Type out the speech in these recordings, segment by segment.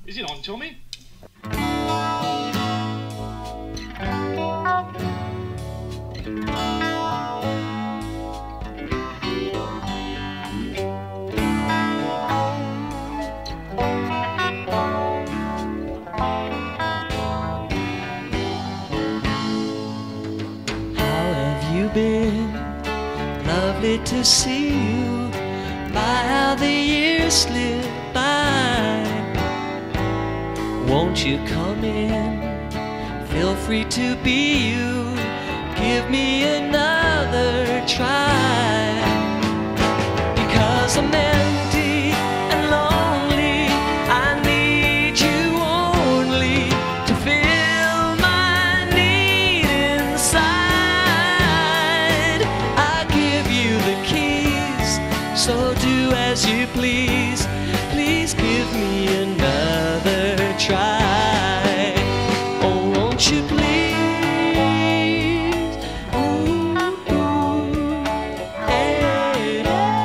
Is it on, Tommy? Been lovely to see you. My, how the years slip by. Won't you come in? Feel free to be you. Give me another try. Because I'm empty and lonely, I need you only to fill my need inside. So do as you please. Please give me another try. Oh, won't you please? Ooh, ooh, hey,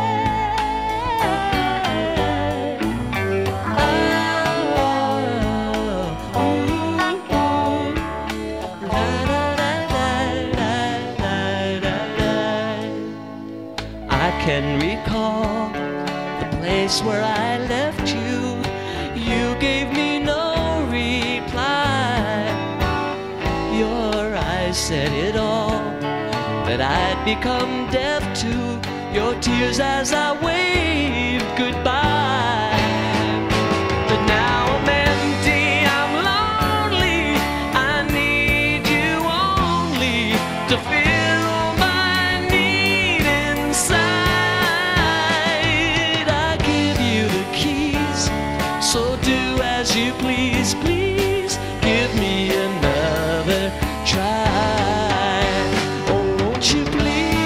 oh, ooh, ooh, da, da, da, da, da, da. I can recall the place where I left you. You gave me no reply. Your eyes said it all, that I'd become deaf to your tears as I waved goodbye. But now I'm empty, I'm lonely, I need you only to fill my need inside. I give you the keys, so do as you please. Please give me another try. Oh, won't you please?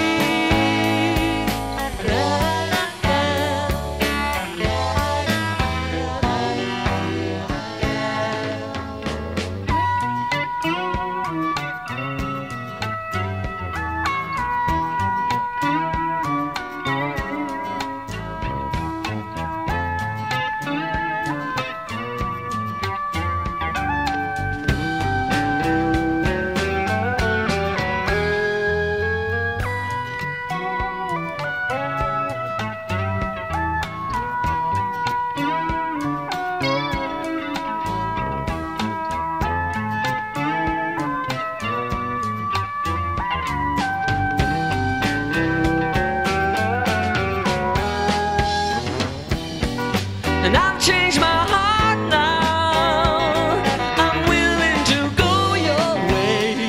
And I've changed my heart now. I'm willing to go your way.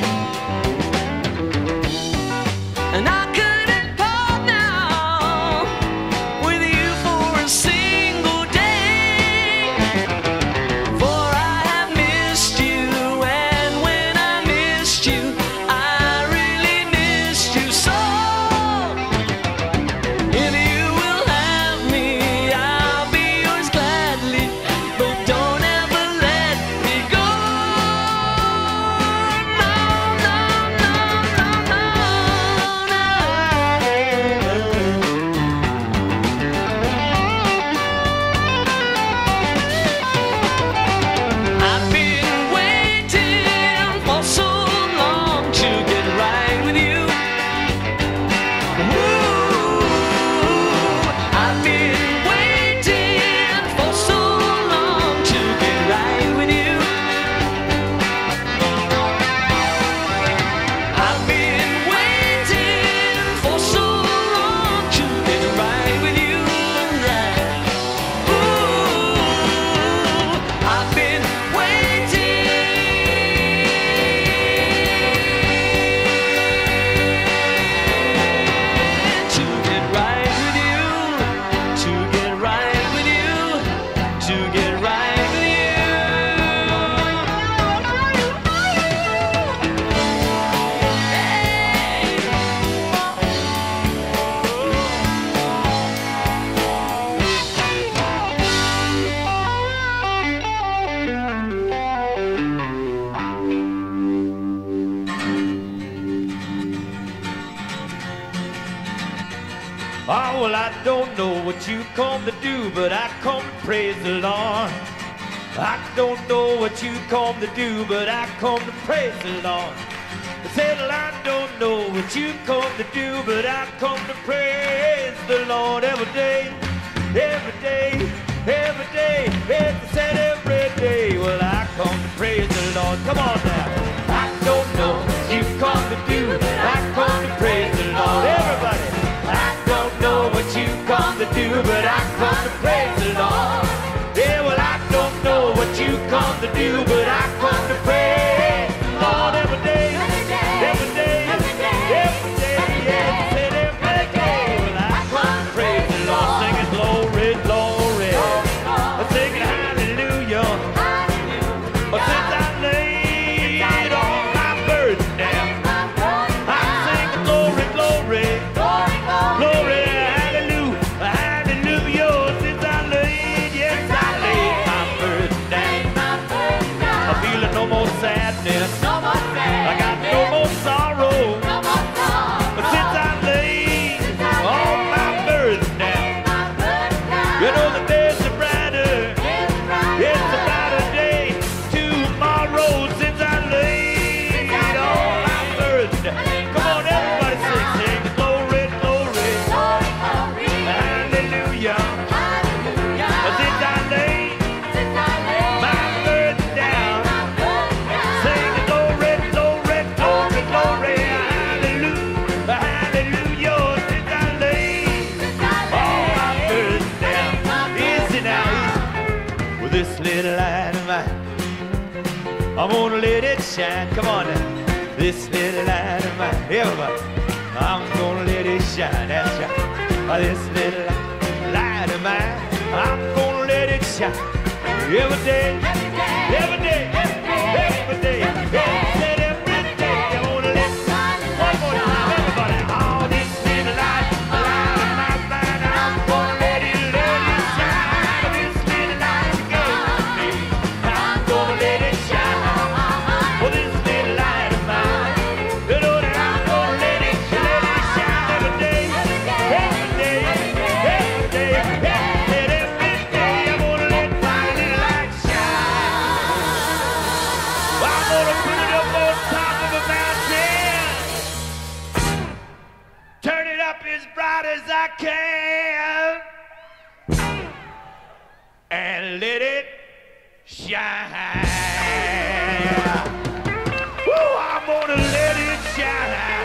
And I couldn't part now with you for a single day. For I have missed you, and when I missed you, I really missed you so. If you will have me, I'll be yours gladly, but don't ever let me go. No, no, no, no, no, I've been waiting for so long to get right with you. I've been waiting for so long to get right with you. I've been waiting for so long to get right with you. I've been waiting to get right with you, to get right with you, to get right with you. Oh, well, I don't know what you come to do, but I come to praise the Lord. I don't know what you come to do, but I come to praise the Lord. I said, well, I don't know what you come to do, but I come to praise the Lord every day, every day, every day. I said every day. Well, I come to praise the Lord. Come on now. I don't know what you come to do, but I come to praise the Lord. Everybody. I don't know what you come to do, but I come to praise the Lord. Yeah, well, I don't know what you come to do, but I come to praise the Lord every day, every day, every day, yeah, I said every day. Well, I come to praise the Lord, singing glory, glory, singing hallelujah, since I laid all my burdens down, I'm singing glory, glory, glory, hallelujah, hallelujah, since I laid, yes, I laid my burdens down. I'm feeling no more sadness, I got no more sorrow, since I laid all my burdens down. You know the days are brighter, it's a brighter day tomorrow, since I laid all my burdens down. Come on, everybody sing glory, glory, hallelujah, since I laid my burdens down. Sing glory, glory, glory, glory, hallelujah, hallelujah, since I laid all my burdens down. Easy now, easy. With this little light of mine, I'm gonna let it shine. Come on now. This little light of mine, everybody, I'm gonna let it shine. That's right. This little light of mine, I'm gonna let it shine. Every day, every day, every day, every day, every day. I'm gonna let it shine. One more time, everybody. Oh, this little light of my mind, I'm gonna let it shine. This little light you gave me, I'm gonna let it shine. Oh, this little light of mine, you know that I'm gonna let it shine every day, every day, every day, every day. I'm gonna let my little light shine. Well, I'm gonna put it up on top of a mountain, turn it up as bright as I can, and let it shine. Woo, I'm gonna let it shine.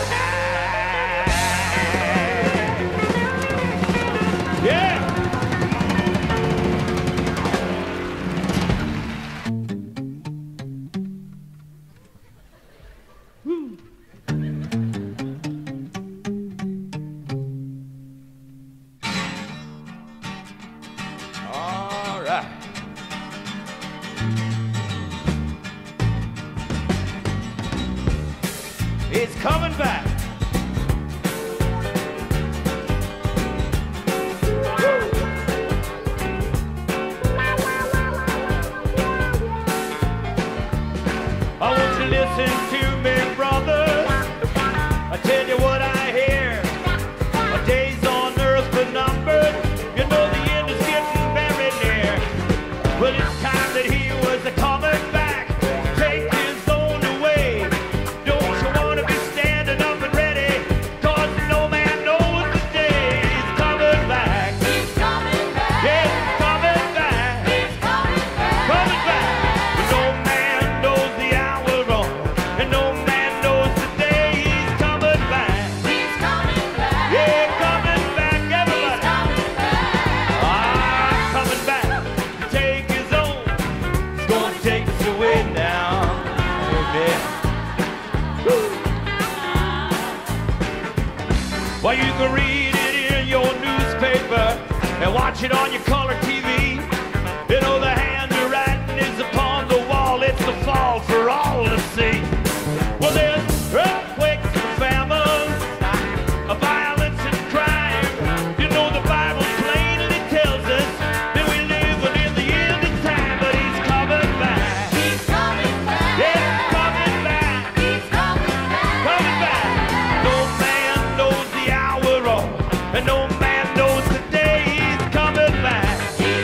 Yeah. Woo. All right. It's coming back. I want you to listen to me, brother. I tell you what I hear. My days on earth are numbered. You know the end is getting very near. Well, it's time that he was coming back, take his own away. Don't you want to be standing up and ready? 'Cause no man knows the day he's coming back. He's coming back. Yeah, he's coming back. He's coming back. Coming back. No man knows the hour wrong, and no man knows the day he's coming back. He's coming back. Yeah, coming back, He's everybody. coming back. Ah, coming back to take his own. He's gonna take us away now. Amen. Woo. Well, you can read it in your newspaper and watch it on your color TV. You know the handwriting is upon the wall. It's the fall for all to see. Well, there's earthquakes and famines, violence and crime. You know the Bible plainly tells us that we live in the end of time, but he's coming back. He's coming back. Yeah, he's coming back. He's coming back. Coming back. No man knows the hour wrong, and no man knows the day he's coming back. He's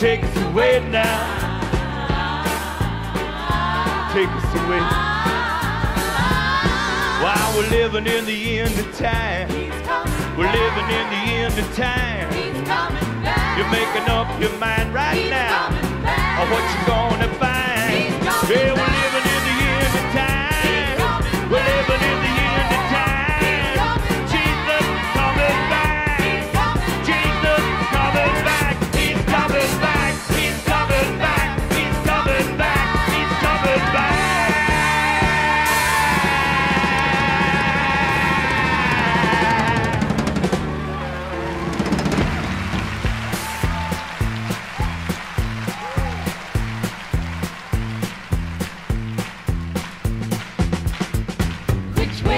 Take us away now. Take us away. While we're living in the end of time. We're living in the end of time. You're making up your mind right now on what you're gonna find. Yeah, we're living in the end of time. We're living in the end of time. Jesus coming back. Jesus coming back. He's coming back. He's coming back. He's coming back. He's coming back. Which way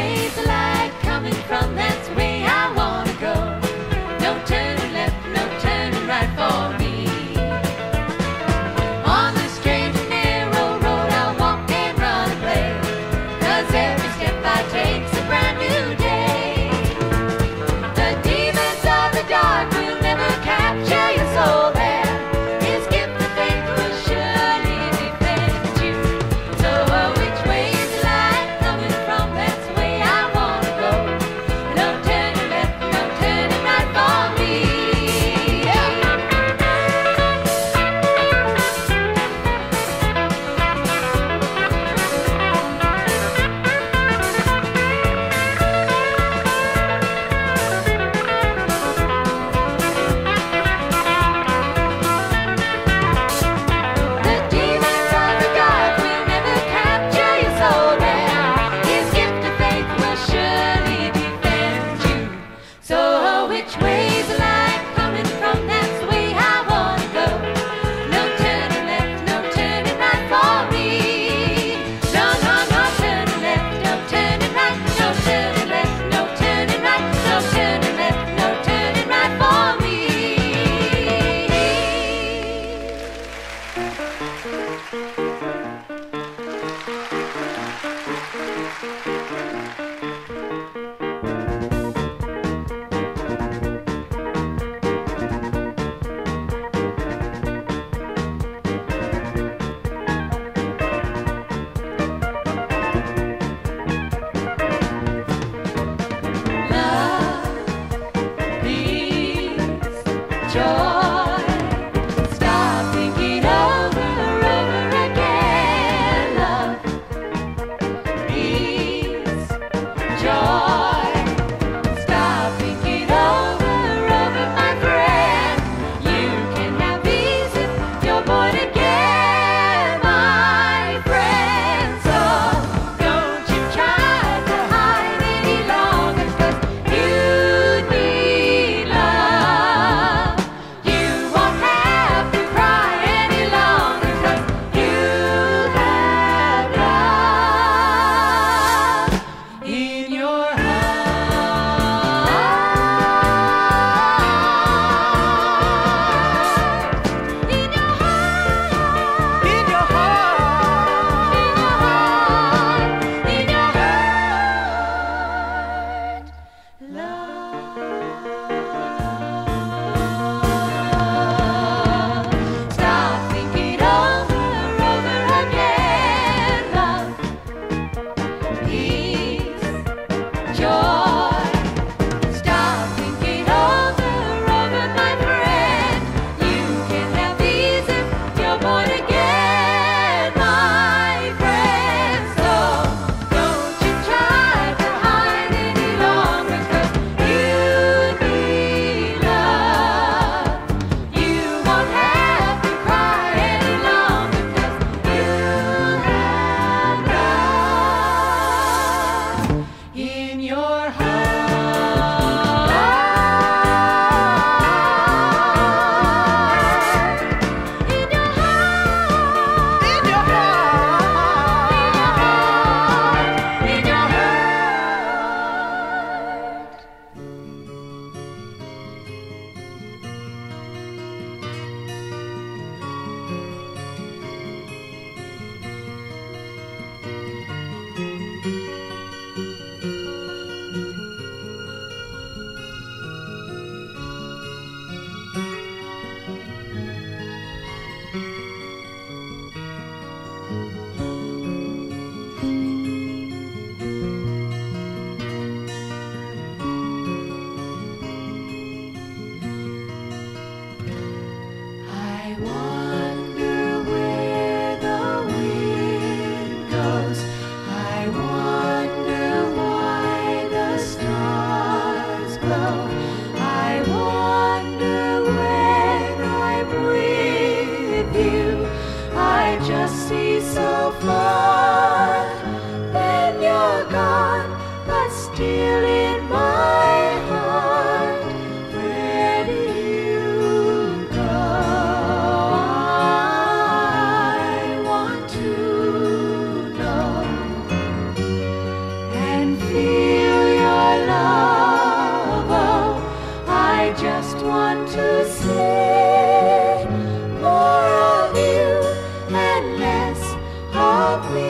say more of you and less of me.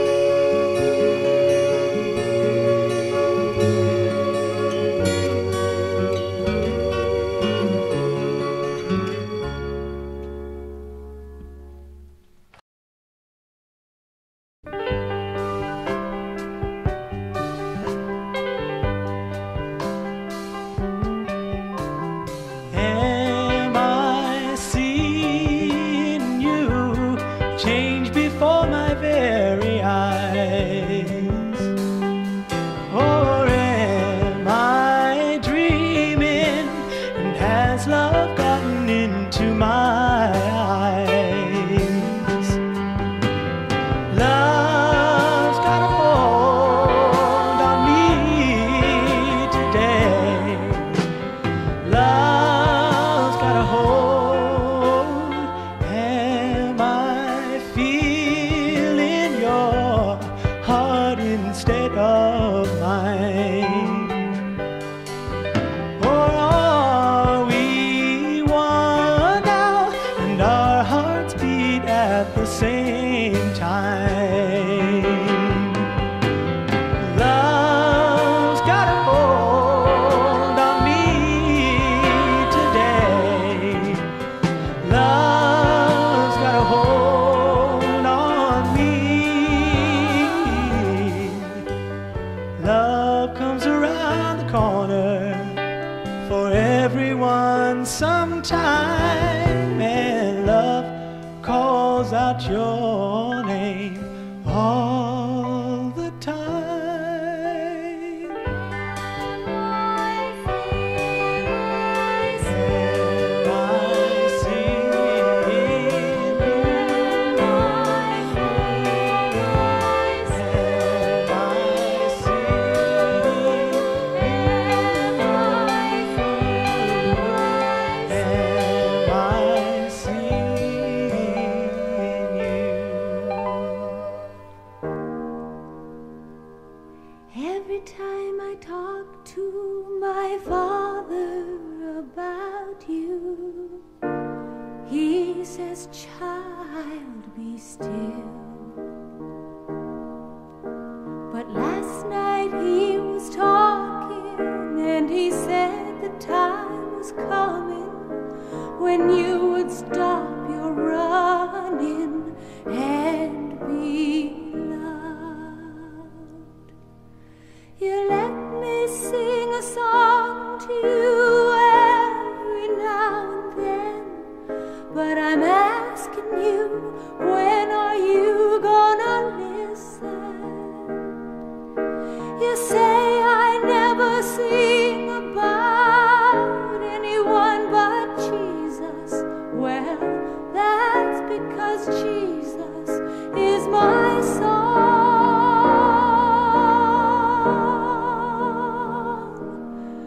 Am I seeing you change before my very eyes? Or am I dreaming, and has love gotten into my eyes? Love's got a hold on me today. Love's got a hold. Am I feeling your heart instead of mine? Or are we one now, and our hearts beat at the same time? Love's got a hold on me today. Love's got a hold on me. Love comes around the corner for everyone sometime, and love calls out your name all the time. Am I seeing Every time I talk to my father about you, he says, "Child, be still." But last night he was talking, and he said the time was coming when you would stop your running and be loved. You let me sing a song to you every now and then, but I'm asking you, when are you gonna listen? You say I never sing about anyone but Jesus. Well, that's because Jesus is my song.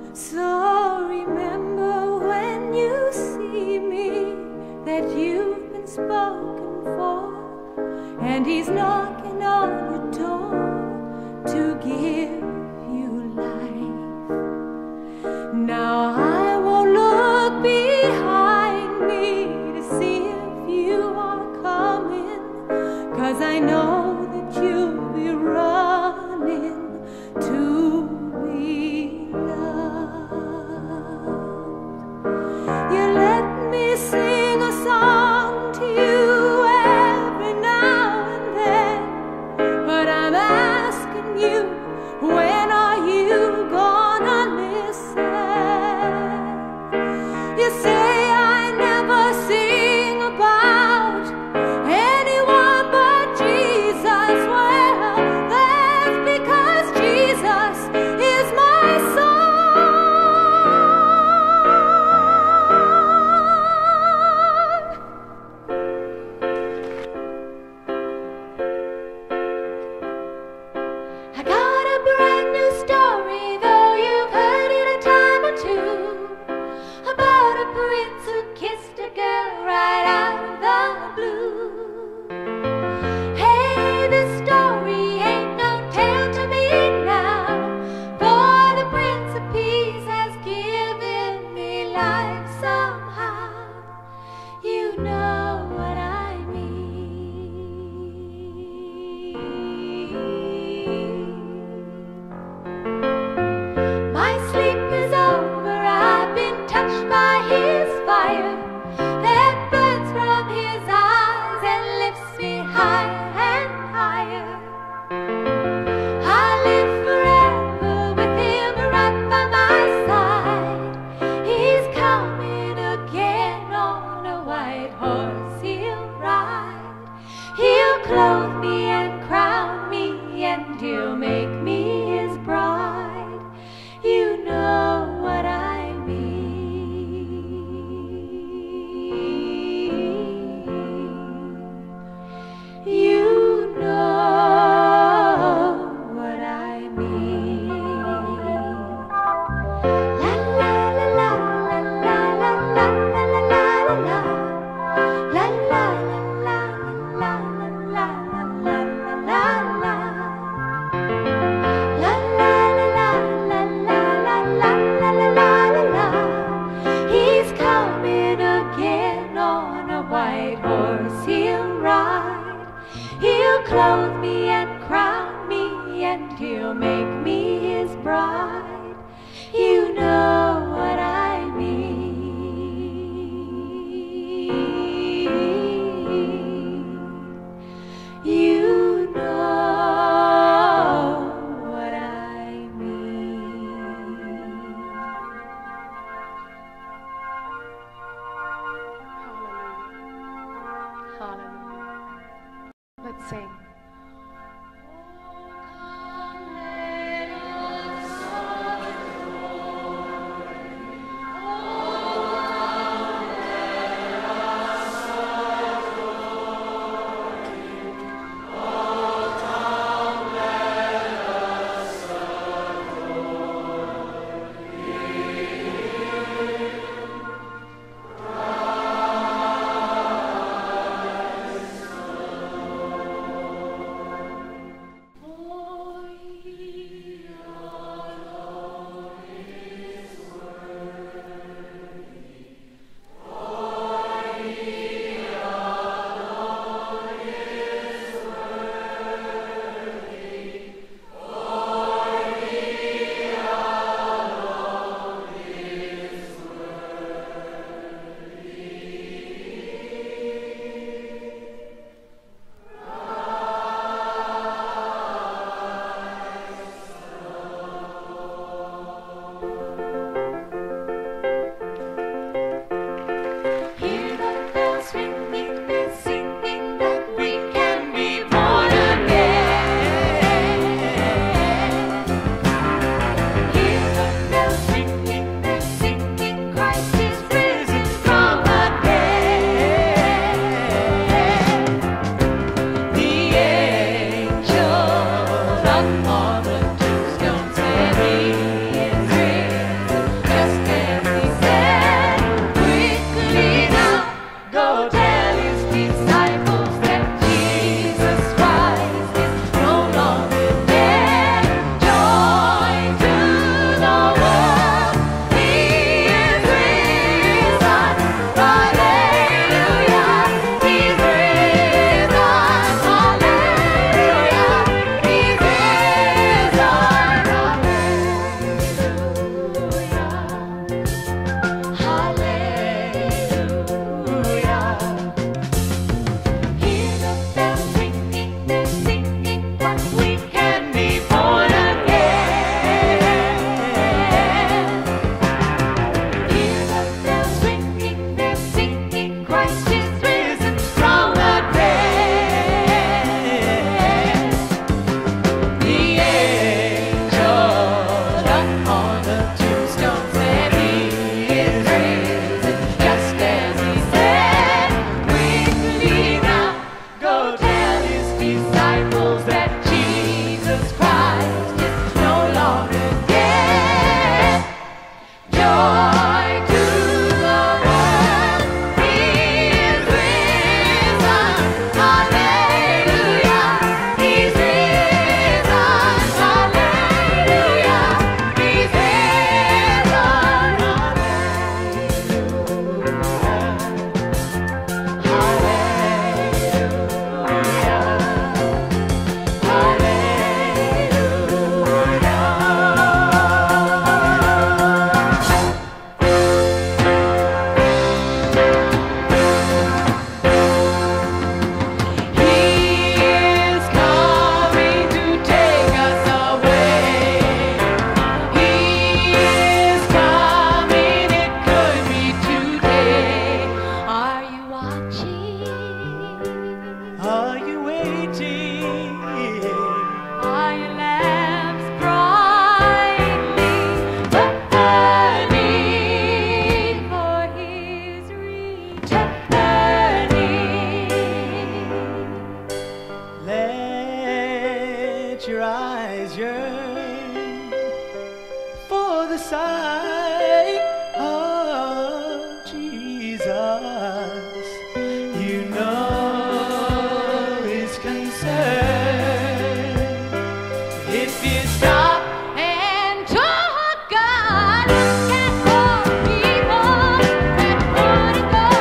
the sight of Jesus, you know His concern. If you stop And talk God can call people that want to go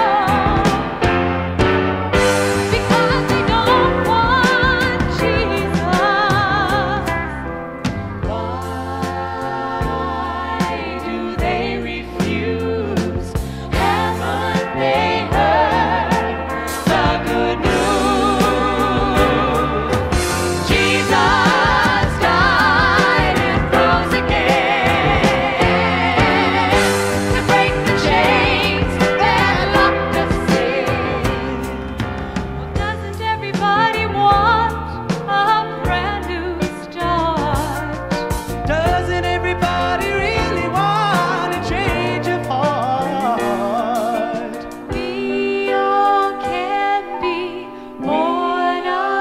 because they don't want Jesus. Why do they refuse? Haven't they heard the good news? Jesus died and rose again to break the chains that locked us in. Well, doesn't everybody want a brand new start? Doesn't everybody really want a change of heart? We all can be born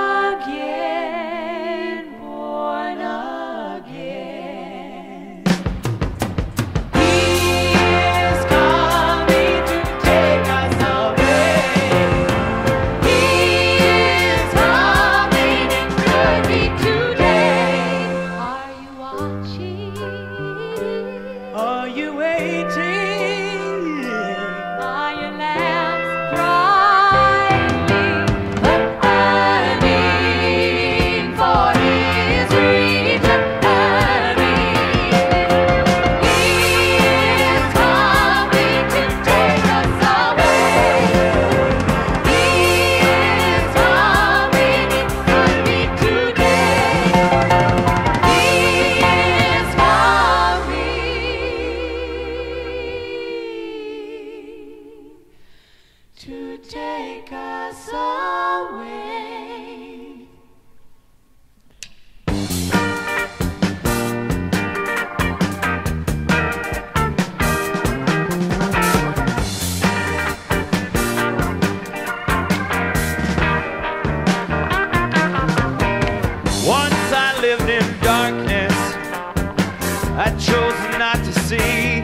again, born again. He is coming to take us away. He is coming, it could be today. Are you watching? Are you waiting? Are your lamps brightly burning for His returning? He is coming to take us away. He is coming, it could be today. He is coming to take us away. Once I lived in darkness, I chose not to see.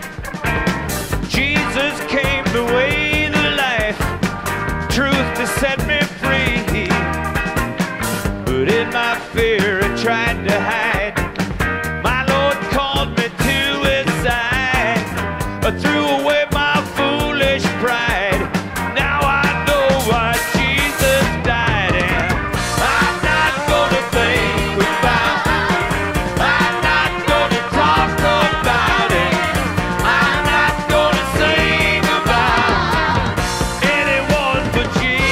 Jesus came the way, the life, truth to set me free. But in my fear, I tried to hide. My Lord called me to His side. I threw away my foolish pride. Now I know why Jesus died, and I'm not gonna think about it. I'm not gonna talk about it. I'm not gonna sing about anyone but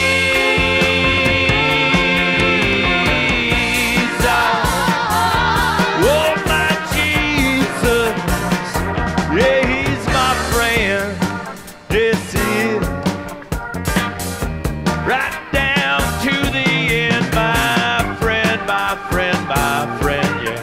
Jesus. Oh, my Jesus. Yeah, He's my friend. Yes, He is. Right down to the end, my friend, my friend, my friend, yeah.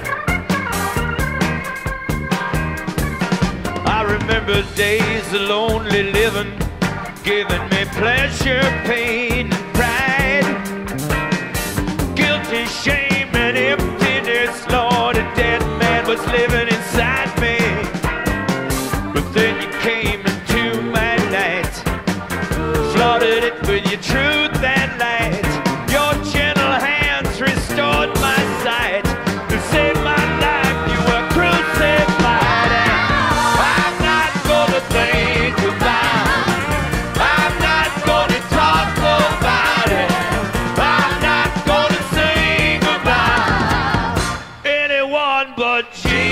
I remember days of lonely living, giving me pleasure, pain, and pride. Guilty, shame, and emptiness, Lord, a dead man was living inside me. But then you came into my light, flooded it with your truth and light. Your gentle hands restored my sight. To save my life, you were crucified. And I'm not gonna think about it. I'm not gonna talk about it. I'm not gonna sing about anyone but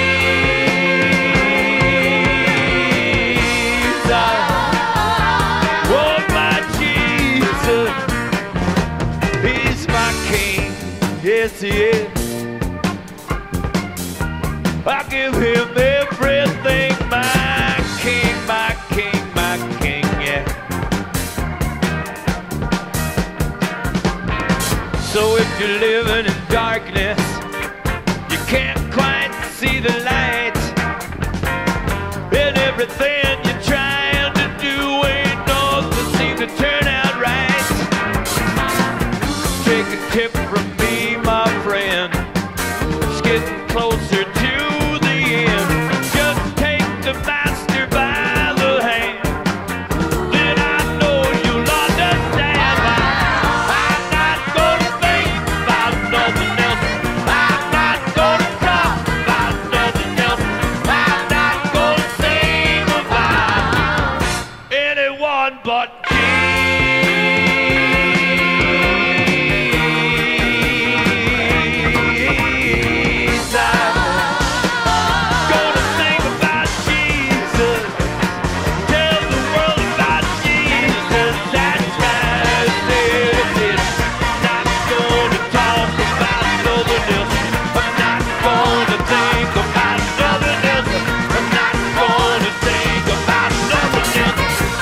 Jesus. Oh, my Jesus. He's my King. Yes, He is. I give Him everything, my King, my King, my King, yeah. So if you're living in darkness, you can't quite see the light, and everything you're trying to do ain't nothing seem to turn out right. Take a tip from me, my friend. It's getting closer to the end. Just but Jesus. Gonna sing about Jesus, tell the world about Jesus. That's right, that's it. Not gonna talk about nothing else. I'm not gonna think about nothing else. I'm not gonna think about nothing else.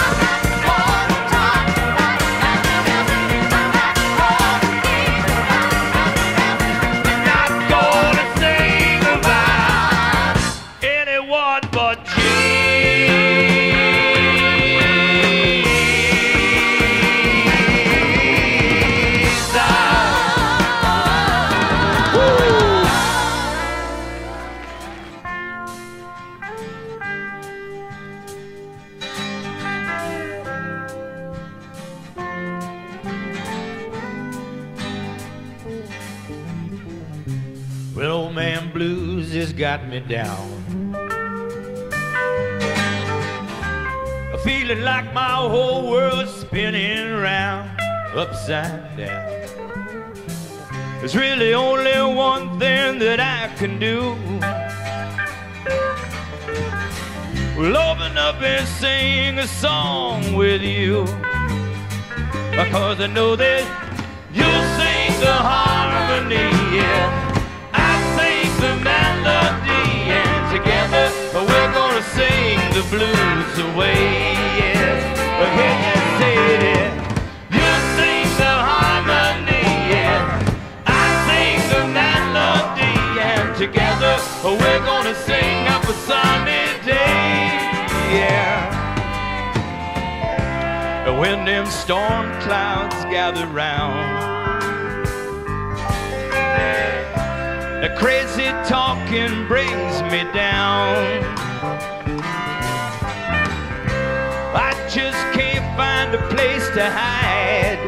Not gonna sing about anyone but Jesus. Woo! Well, old man blues has got me down. I'm feeling like my whole world's spinning round, upside down. There's really only one thing that I can do. Well, open up and sing a song with you, because I know that you'll sing the harmony, yeah. I sing the melody, and together we're gonna sing the blues away, yeah. Can you say it? You sing the harmony, yeah. I sing the melody, and together we're gonna sing up a sunny day, yeah. When them storm clouds gather round, the crazy talking brings me down. I just can't find a place to hide.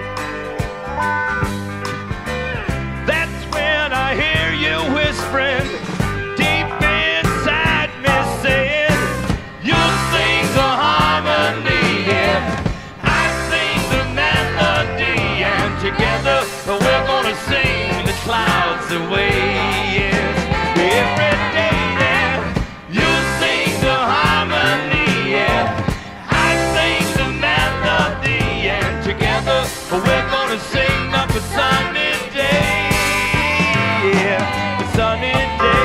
That's when I hear you whispering deep inside me, saying, you sing the harmony, yeah. I sing the melody, and together we're gonna sing the clouds away, yeah. Every day, yeah, you sing the harmony, yeah. I sing the melody, and together we're gonna sing up a sunny day, yeah, a sunny day.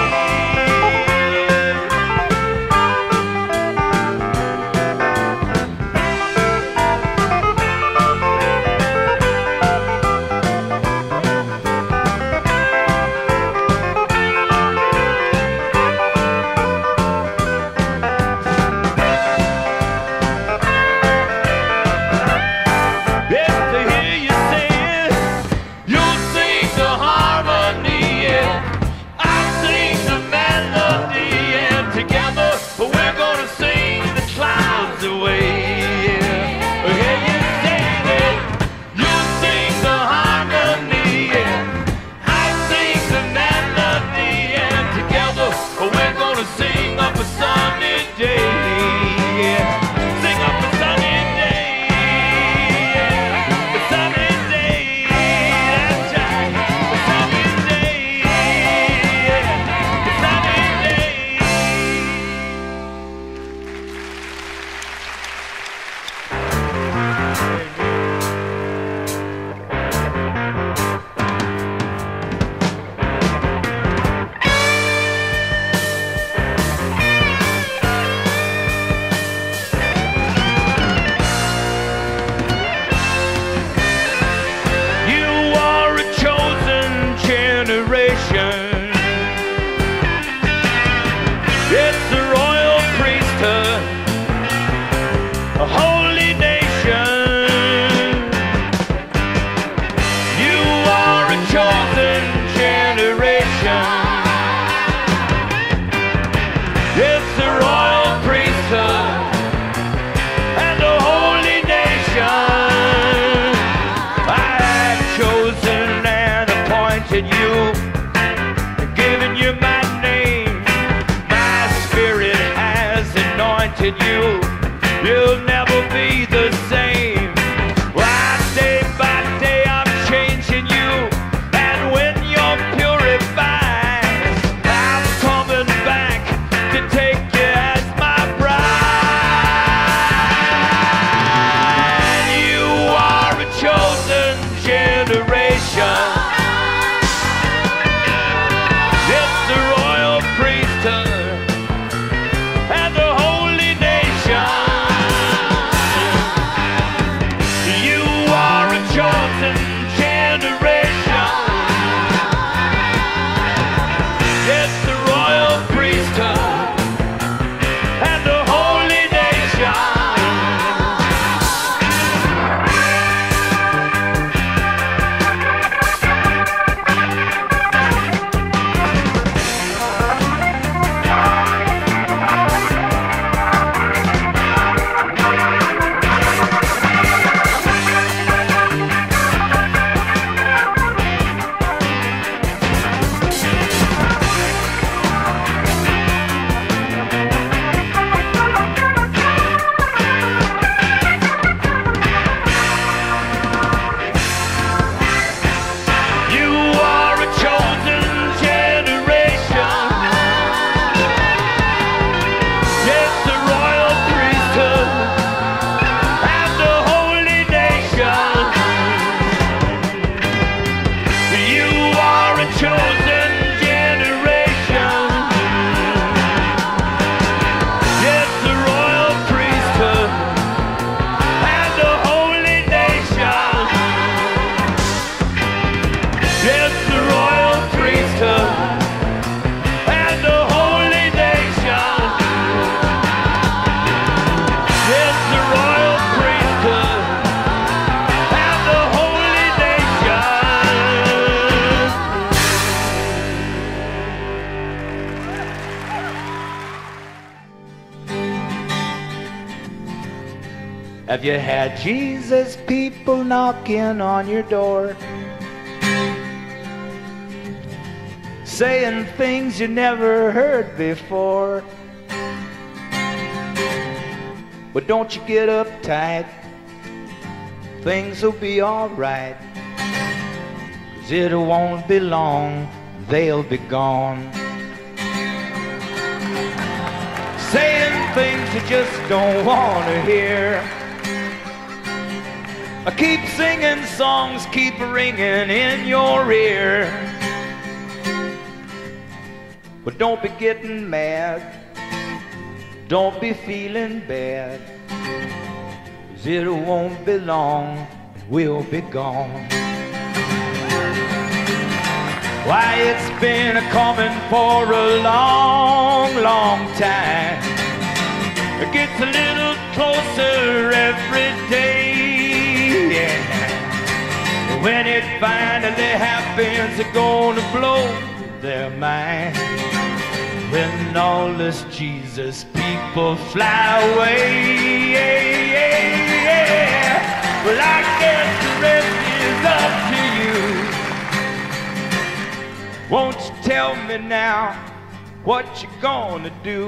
It's the royal priesthood, a holy nation. You are a chosen generation. It's the royal priesthood and a holy nation. I have chosen and appointed you, given you my you. You'll never be the Have you had Jesus people knocking on your door, saying things you never heard before? But don't you get uptight, things will be alright, 'cause it won't be long, they'll be gone. Saying things you just don't want to hear. I keep singing songs, keep ringing in your ear. But don't be getting mad, don't be feeling bad, 'cause it won't be long, we'll be gone. Why, it's been a-coming for a long, long time. It gets a little closer every day, yeah. When it finally happens, it's gonna blow their mind. When all this Jesus people fly away, yeah, yeah, yeah. Well, I guess the rest is up to you. Won't you tell me now what you gonna do?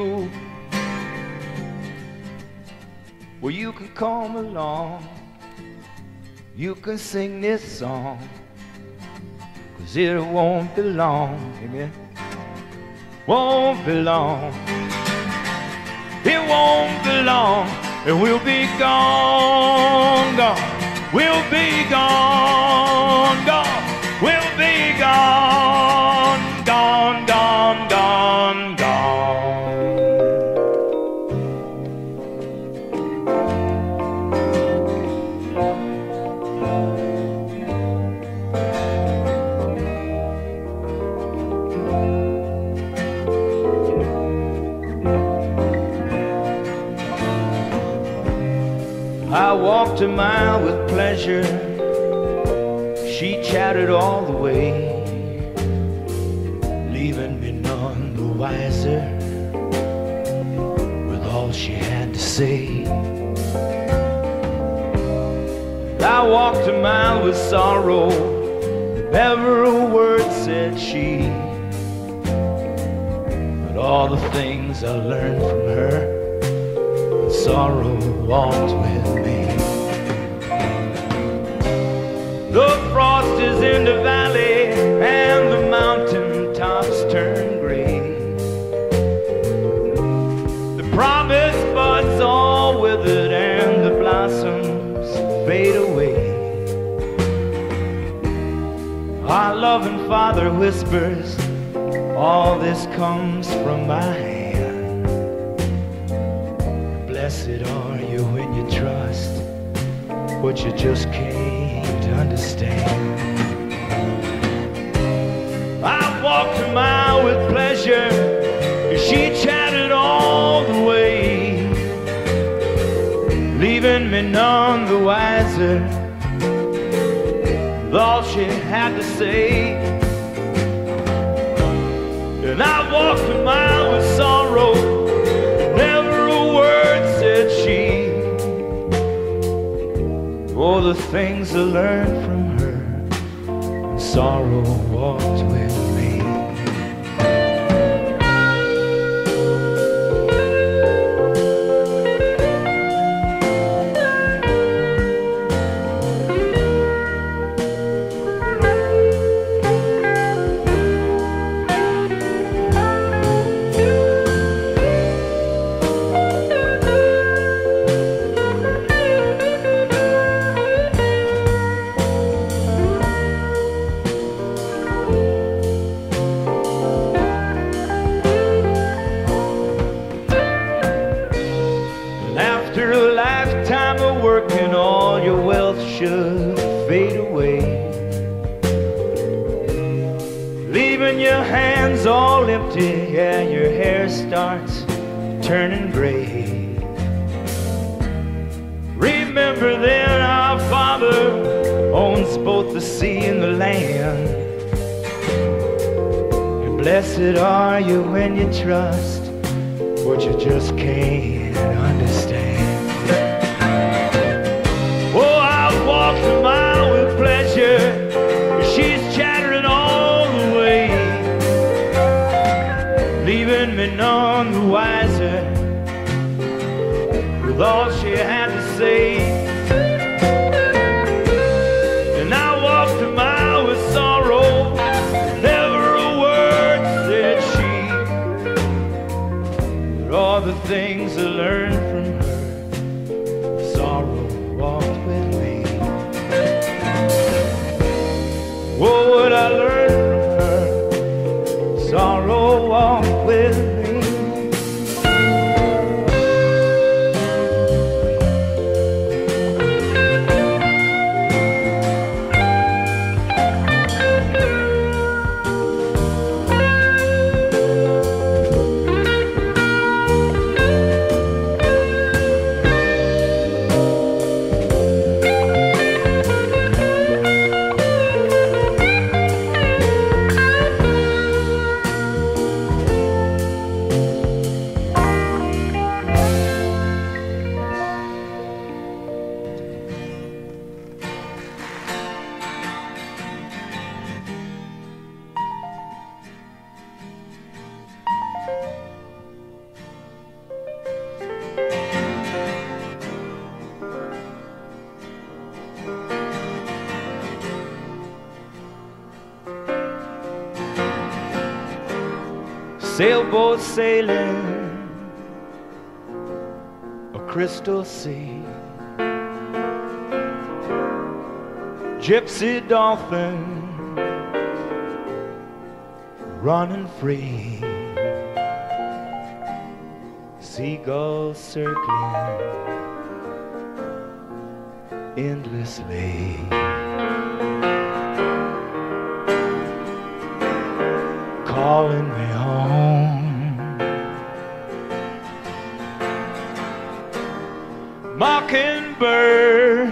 Well, you can come along, you can sing this song, 'cause it won't be long, amen. Won't be long, it won't be long, and we'll be gone, gone. We'll be gone, gone. We'll be gone, gone, gone, gone, gone. I walked a mile with pleasure, she chatted all the way, leaving me none the wiser with all she had to say. I walked a mile with sorrow, never a word said she, but all the things I learned from her, sorrow walked with me. The frost is in the valley and the mountain tops turn gray. The promise buds all withered and the blossoms fade away. Our loving Father whispers, all this comes from my hand. Blessed are you when you trust what you just can't understand. I walked a mile with pleasure, she chatted all the way, leaving me none the wiser with all she had to say. And I walked a mile with sorrow, never a word said she. Oh, the things I learned from her, sorrow walked with me. Working, all your wealth should fade away, leaving your hands all empty, yeah, your hair starts turning gray. Remember then our Father owns both the sea and the land, and blessed are you when you trust what you just can't understand. wiser with all she had to say. And I walked a mile with sorrow, never a word said she. But all the things I learned from her, sorrow walked with me. Oh, what I learned from her, sorrow walked with me. Sailboat sailing a crystal sea, gypsy dolphin running free, seagulls circling endlessly. Calling me home. Mockingbird,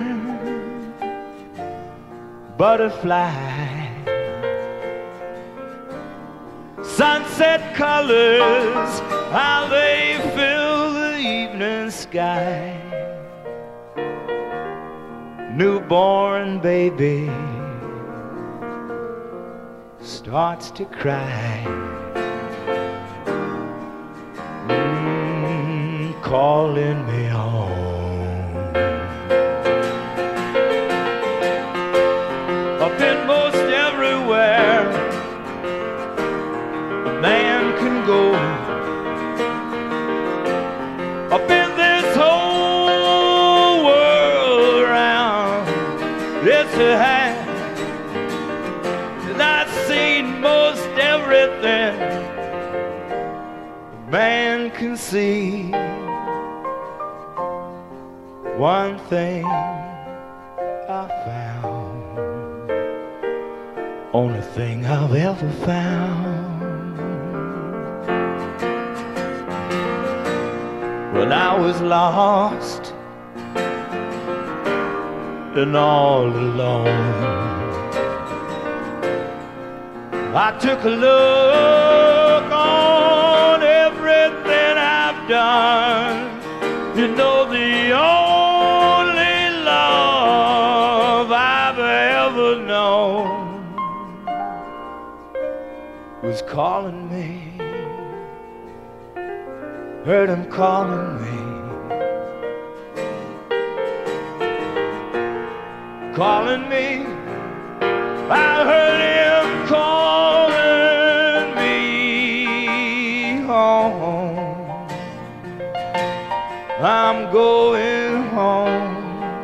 butterfly, sunset colors, how they fill the evening sky. Newborn baby starts to cry, calling me home. I've been most everywhere a man can go. I've been this whole world around, yes I have. I've seen most everything a man can see. One thing I found, only thing I've ever found. When I was lost and all alone, I took a look on everything I've done. You know, the only love I've ever known was calling me. Heard him calling me, calling me. I heard him calling me home. I'm going home,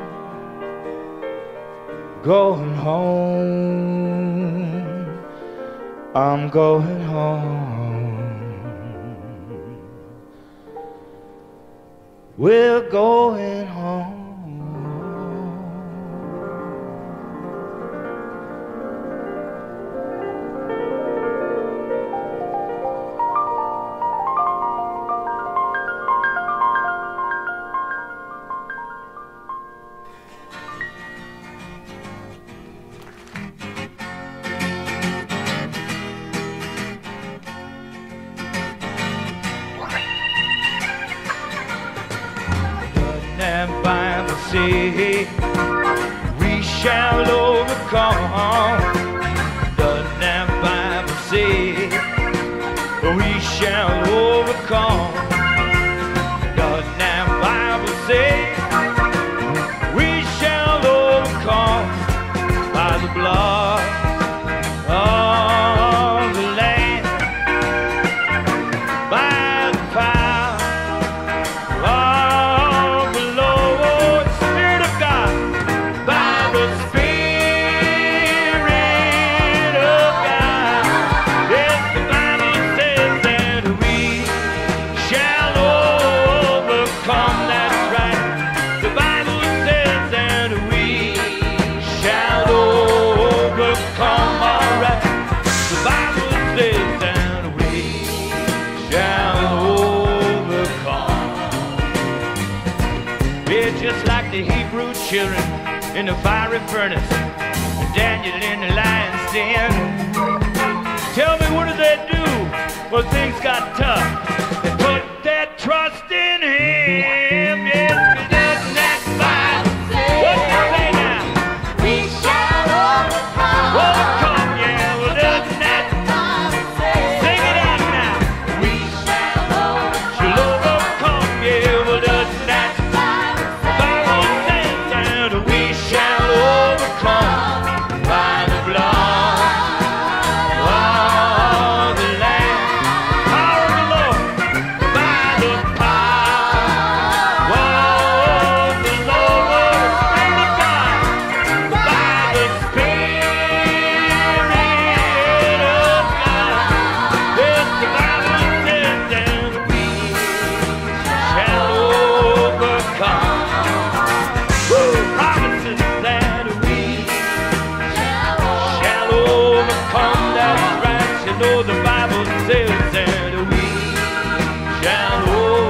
going home. I'm going home. We're going home. By the sea, we shall overcome. Doesn't have by the sea, we shall overcome. overcome, that's right. The Bible says that we shall overcome, all right. The Bible says that we shall overcome. It's just like the Hebrew children in the fiery furnace, Daniel in the lion's den. Tell me, what did they do when things got tough? They put their trust in Him. Yes, doesn't that Bible say? What's it say now? We shall overcome. Overcome, yeah. Well, doesn't that Bible say? sing it out now? We shall overcome. She'll overcome, yeah. Well, doesn't that Bible say? Bible says that we shall overcome by the blood of the Lamb. Power of the Lord, by the power of the Lord, Spirit of God, by the Spirit of God. Yes, the Bible says that we shall overcome. Woo! Promises that we shall overcome, that's right. You know the Bible says that we shall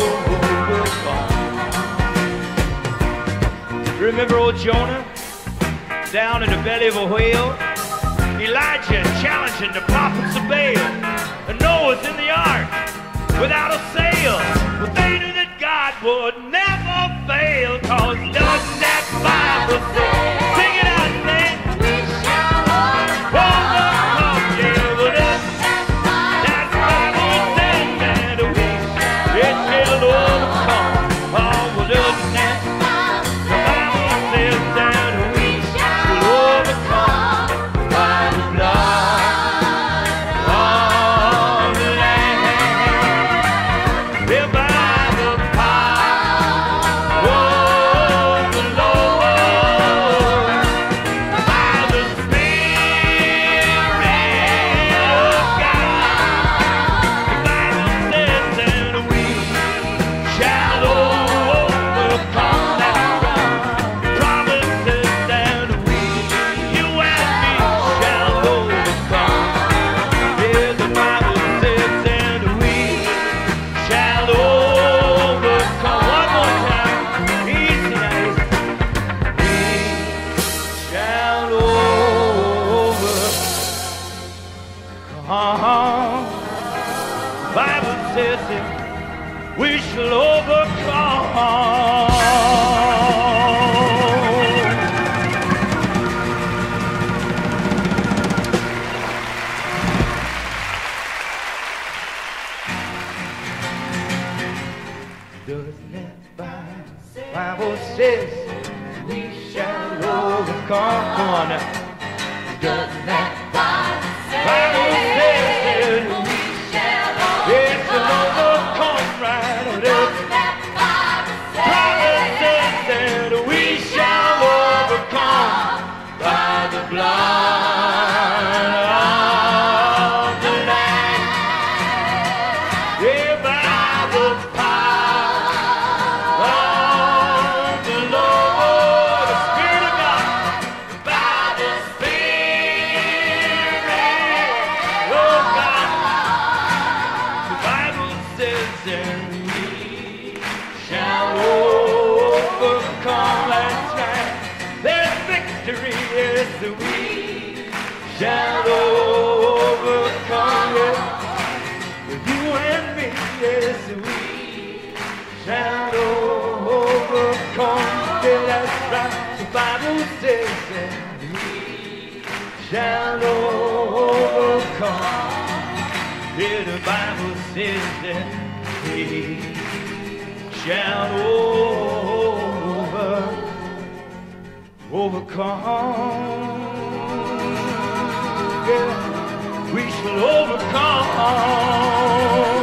overcome. Remember old Jonah down in the belly of a whale? Elijah challenging the prophets of Baal. And Noah's in the ark without a sail. But they knew that God would never fail, 'cause doesn't that Bible say? Sing it out, man. We shall overcome. Overcome, yeah, well, doesn't that Bible say that we shall overcome? Oh, well, doesn't that the Bible says that we shall overcome by the blood of the Lamb, yeah, by the power of the Lord, by the Spirit of God. The Bible says that we shall overcome, that's right. Promises that we, you and me, shall overcome. Yeah, the Bible says that we shall overcome. One more time, easy now, easy. We shall overcome. Bible says it, we shall overcome. Doesn't that Bible says we shall overcome? Come on now. Doesn't that Bible says that we shall overcome, right? Doesn't that promises that we shall overcome by the blood of the Lamb, yeah, by the power of the Lord, the Spirit of God, by the Spirit of God. The Bible says that we shall overcome, that's right. There's victory, yes, we shall overcome, yes. With you and me, yes, we shall overcome, yeah, that's right. The Bible says that we shall overcome. Yeah, the Bible says that we shall overcome. Yeah, we shall overcome.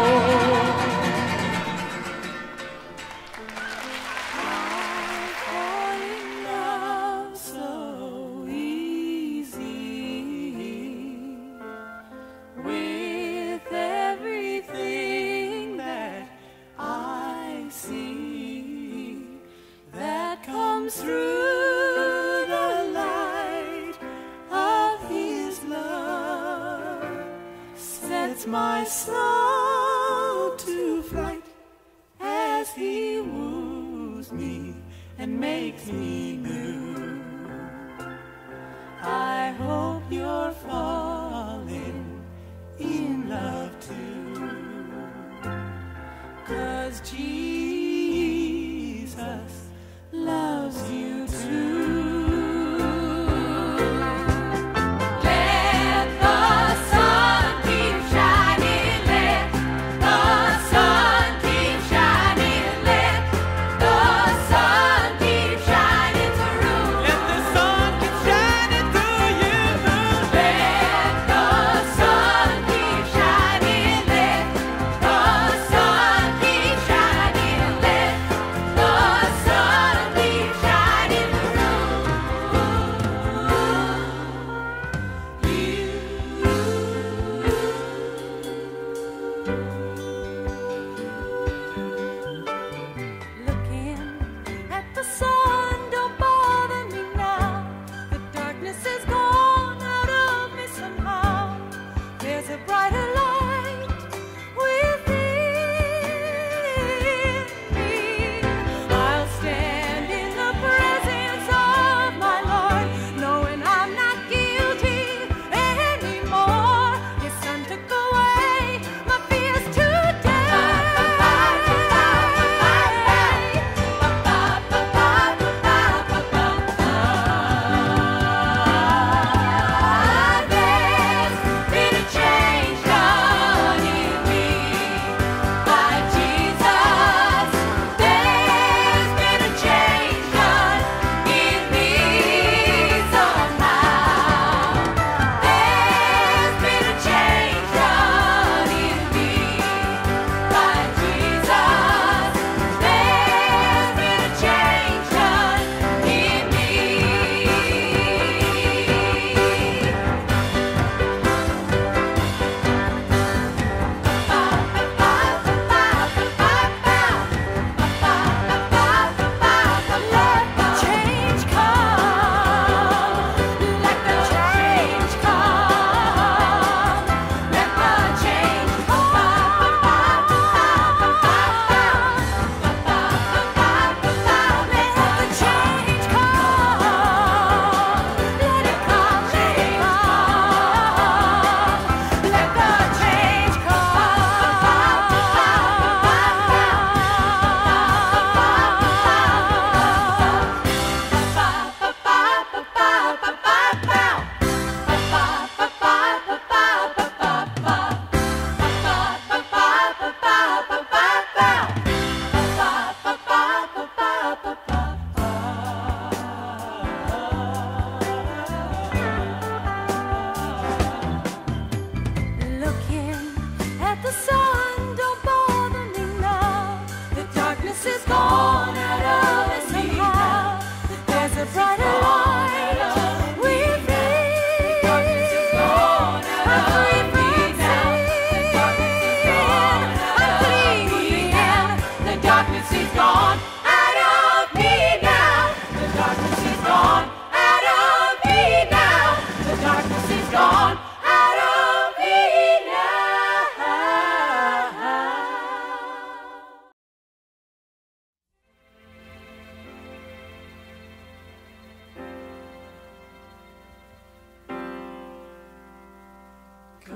With everything that I see. puts my soul to flight as he woos me and makes me new. I hope you're falling in love too, 'cause Jesus loves you too.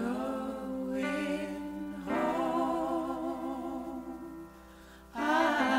Going home, I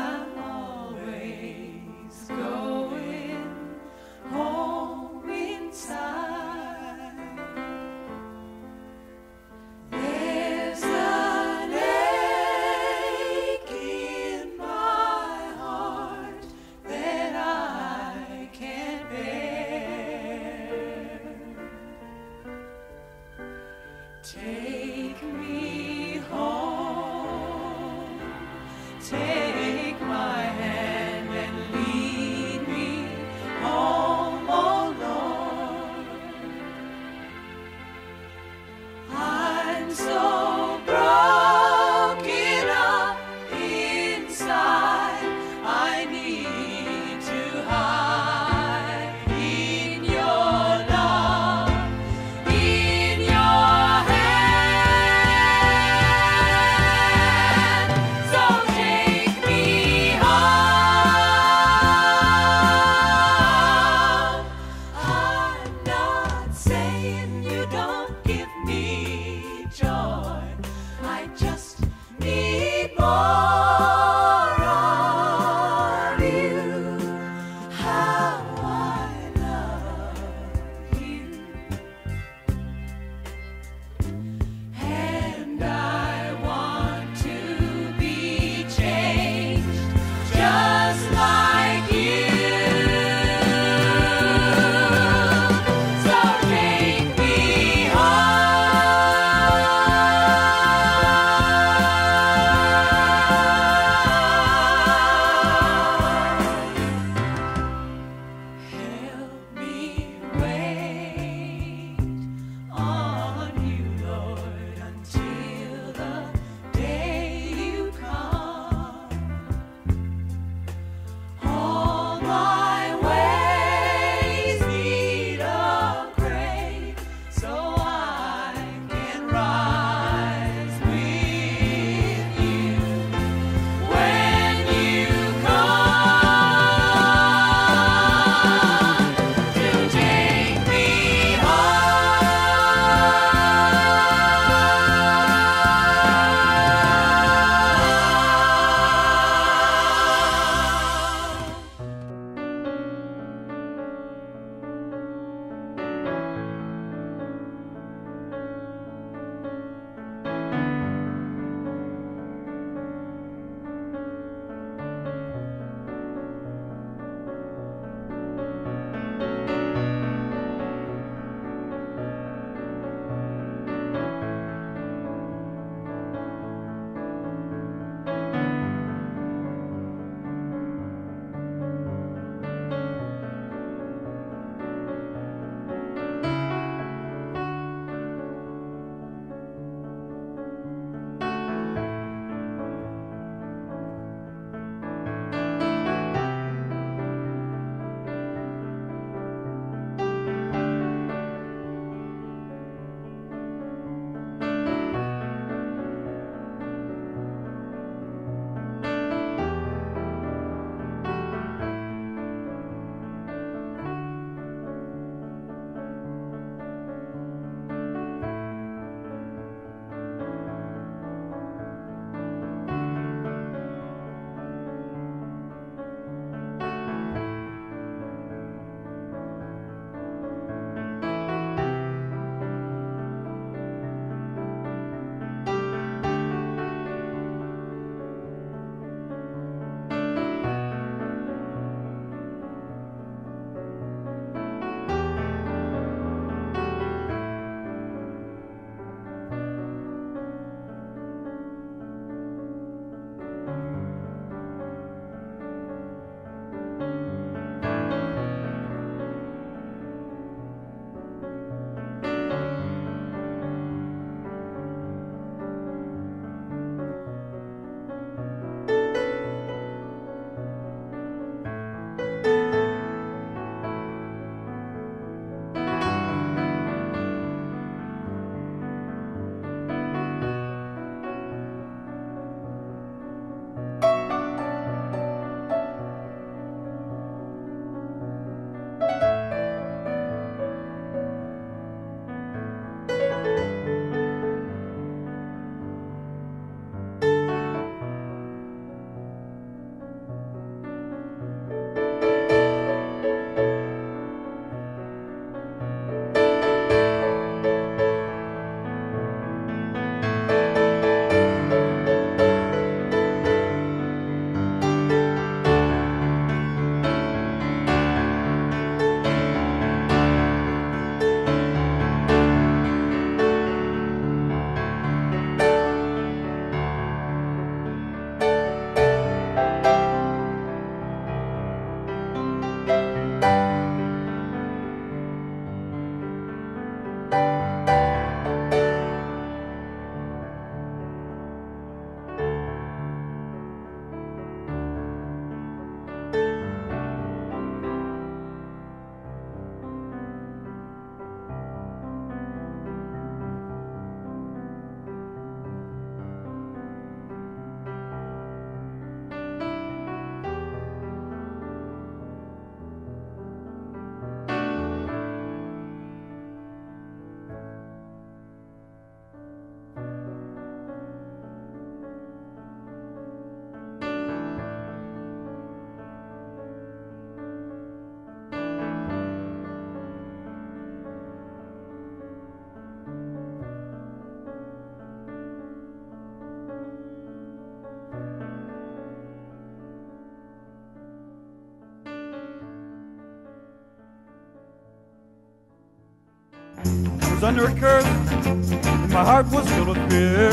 was under a curse, and my heart was filled with fear.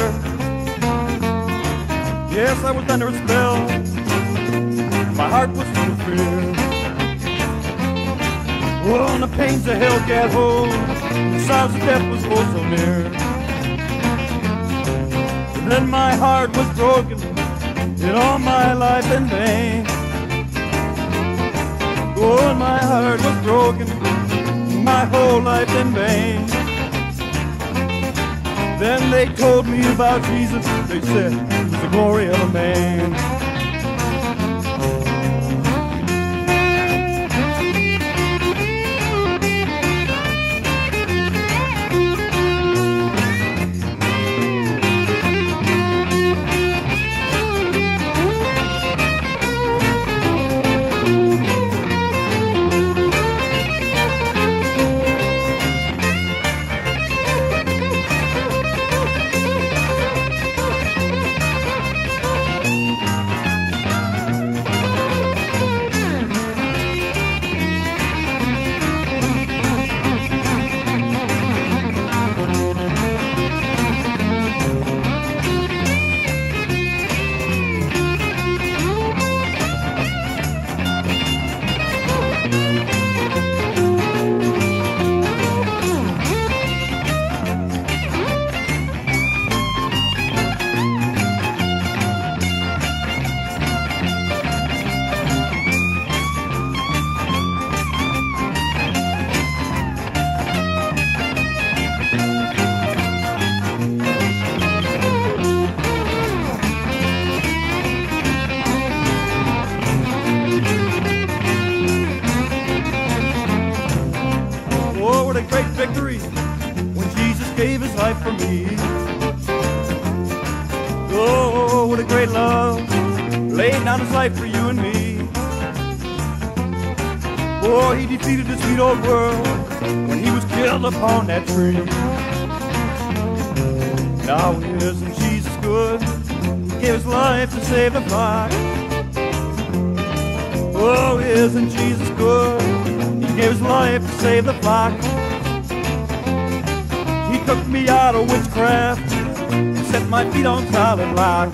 Yes, I was under a spell, and my heart was filled with fear. Oh, and the pains of hell got hold, and the sounds of death was oh so near. And then my heart was broken, and all my life in vain. Oh, and my heart was broken, my whole life in vain. Then they told me about Jesus. They said he was the glory of a man. Victory when Jesus gave his life for me. Oh, what a great love, laid down his life for you and me. Oh, he defeated the sweet old world when he was killed upon that tree. Now isn't Jesus good? He gave his life to save the flock. Oh, isn't Jesus good? He gave his life to save the flock. Took me out of witchcraft and set my feet on solid rock.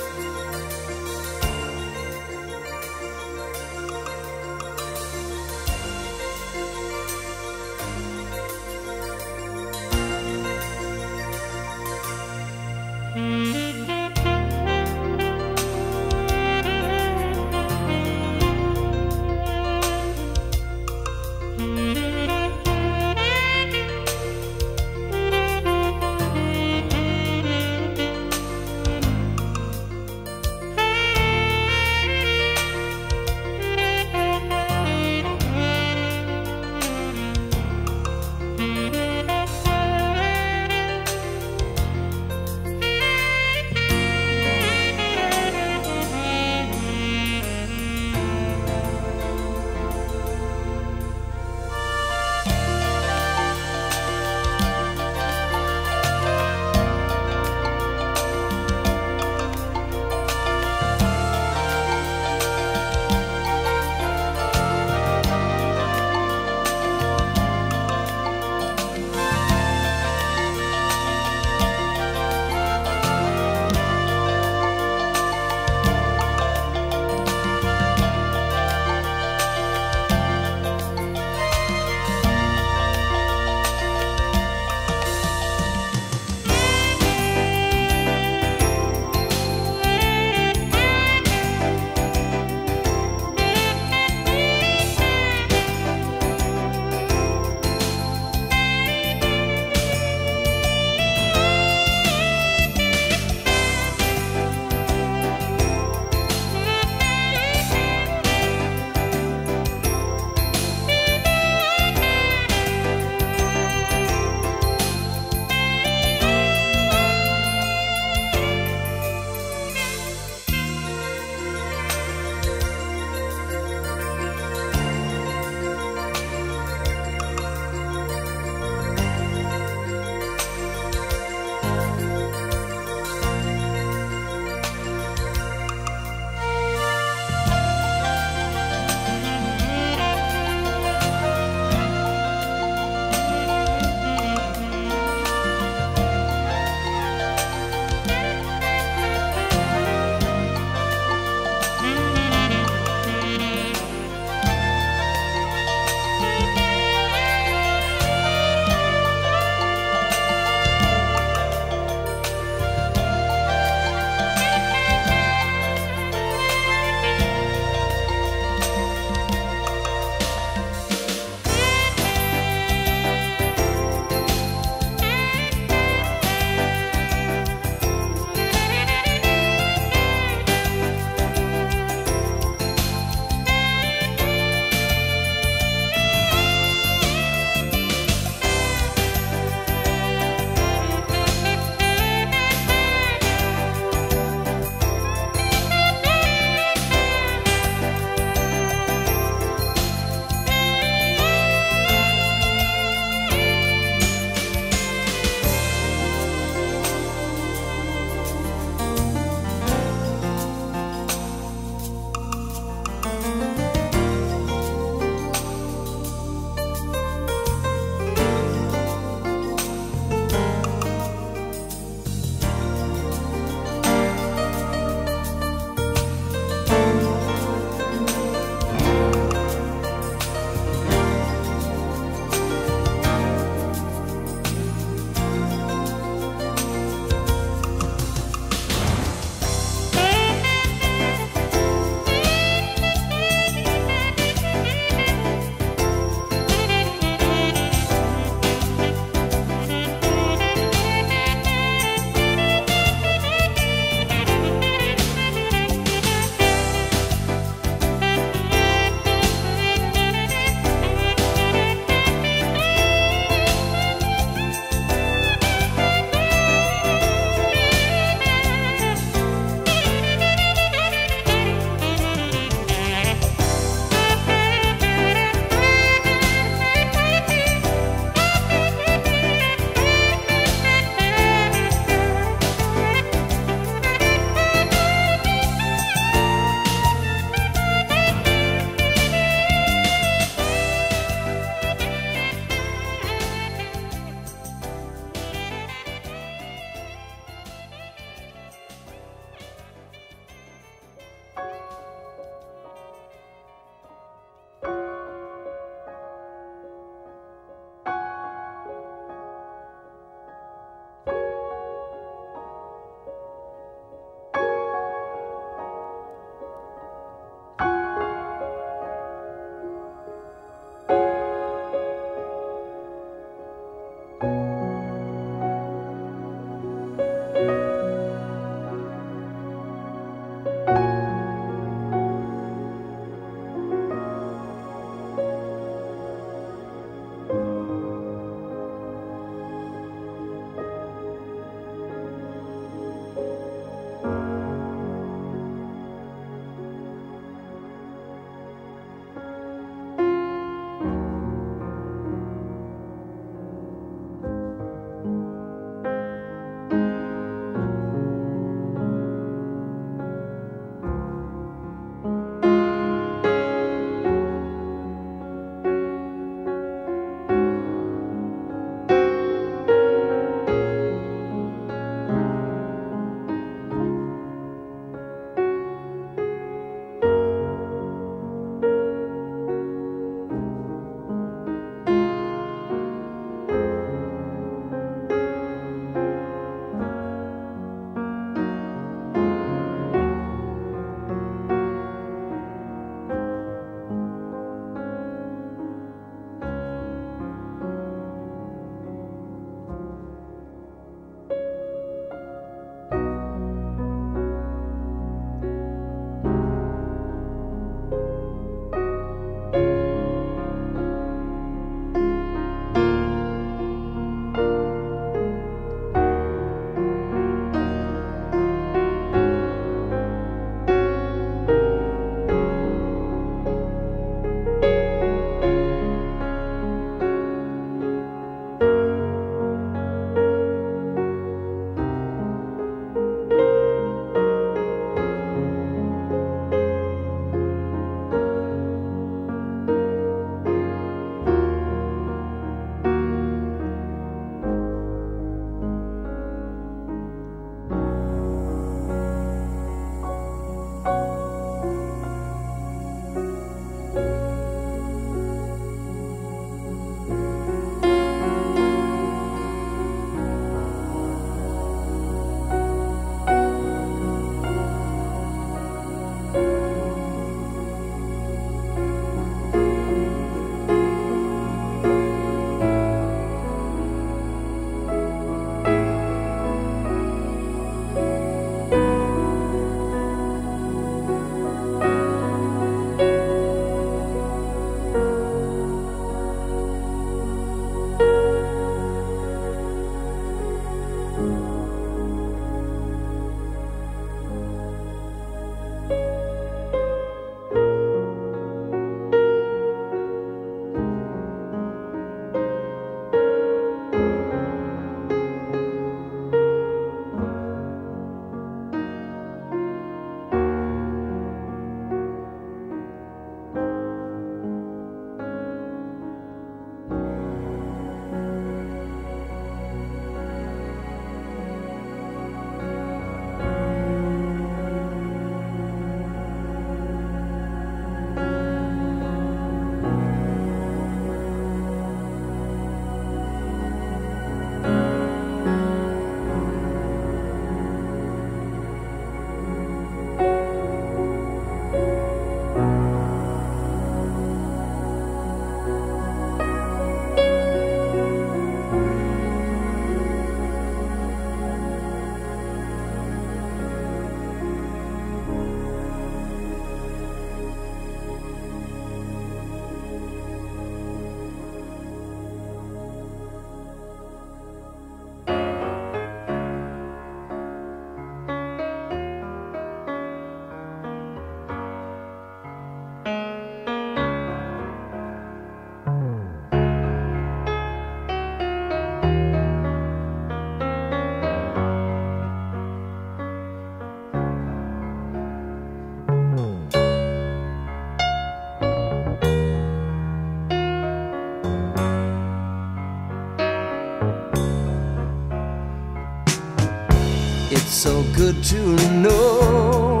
It's so good to know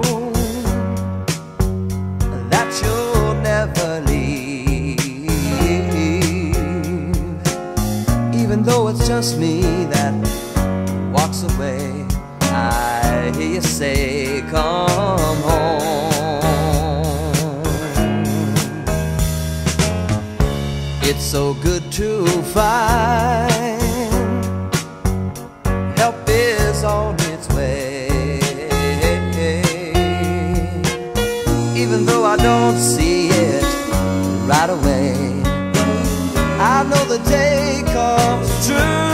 that you'll never leave, even though it's just me that walks away. I hear you say, come home. It's so good to find help is on its way, even though I don't see it right away. I know the day comes true.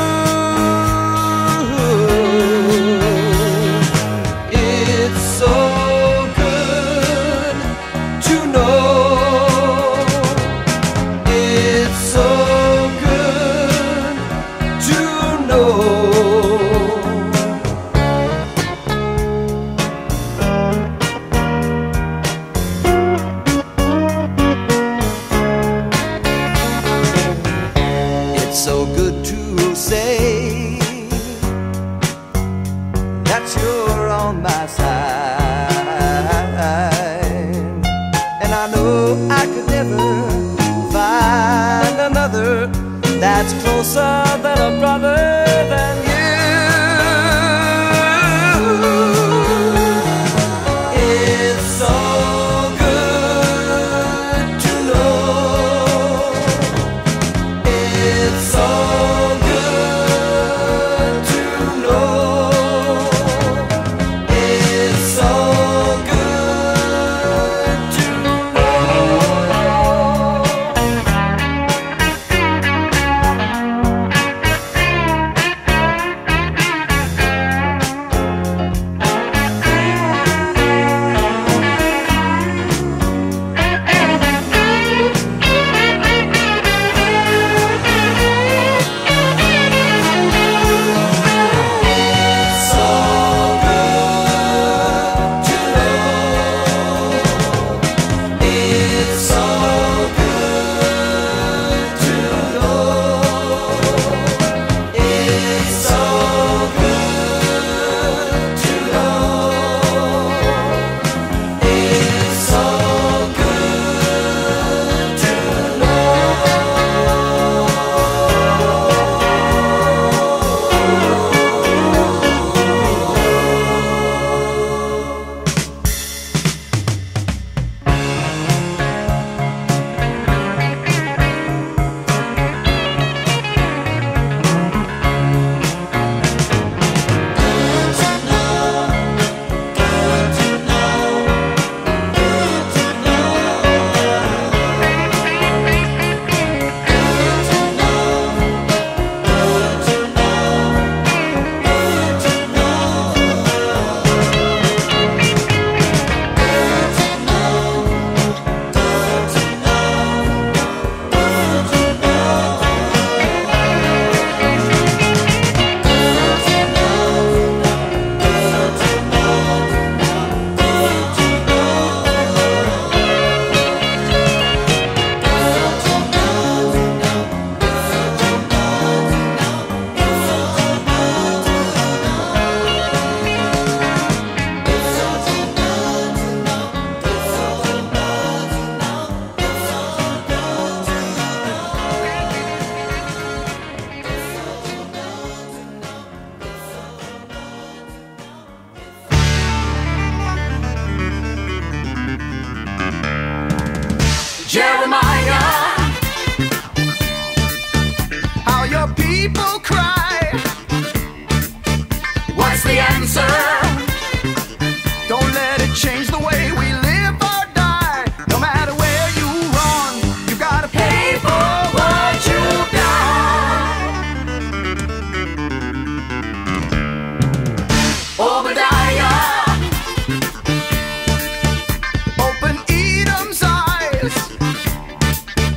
It's so good to know. It's so good to know. So good to say that you're on my side, and I know I could never find another that's closer than a brother than you. It's so good to know. It's so good to know. It's so good to Jeremiah, how your people cry. What's the answer? Don't let it change the way we live or die. No matter where you run, you gotta pay for what you've done. Obadiah, open Edom's eyes.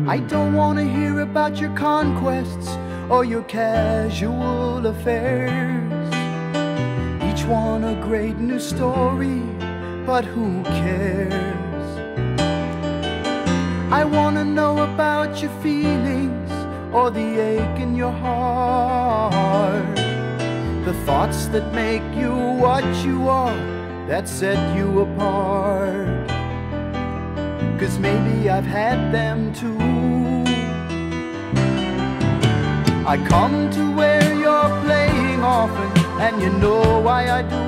I don't want to hear about your conquests or your casual affairs. Each one a great new story, but who cares? I want to know about your feelings or the ache in your heart, the thoughts that make you what you are, that set you apart. 'Cause maybe I've had them too. I come to where you're playing often, and you know why I do.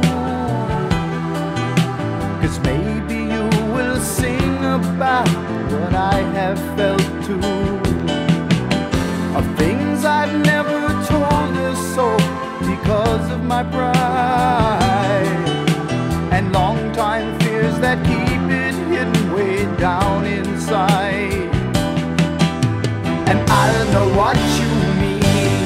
'Cause maybe you will sing about what I have felt too, of things I've never told a soul because of my pride, and long-time fears that keep it hidden way down inside. And I'll know what you mean,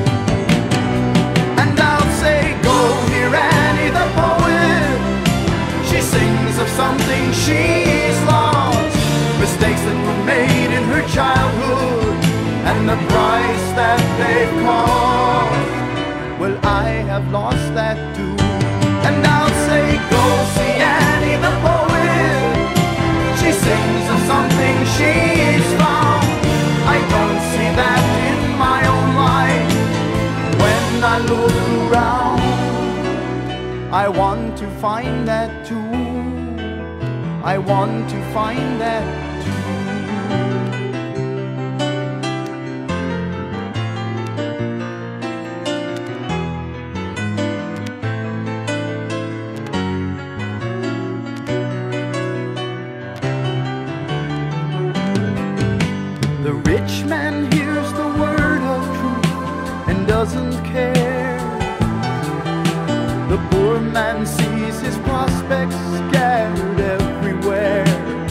and I'll say, go hear Annie the poet. She sings of something she's lost, mistakes that were made in her childhood, and the price that they've cost. Well, I have lost that too. And I'll say, go see Annie the poet. She sings of something she's found. I don't see that in my own life. When I look around, I want to find that too. I want to find that too. The rich man hears the word of truth and doesn't care. The poor man sees his prospects scattered everywhere.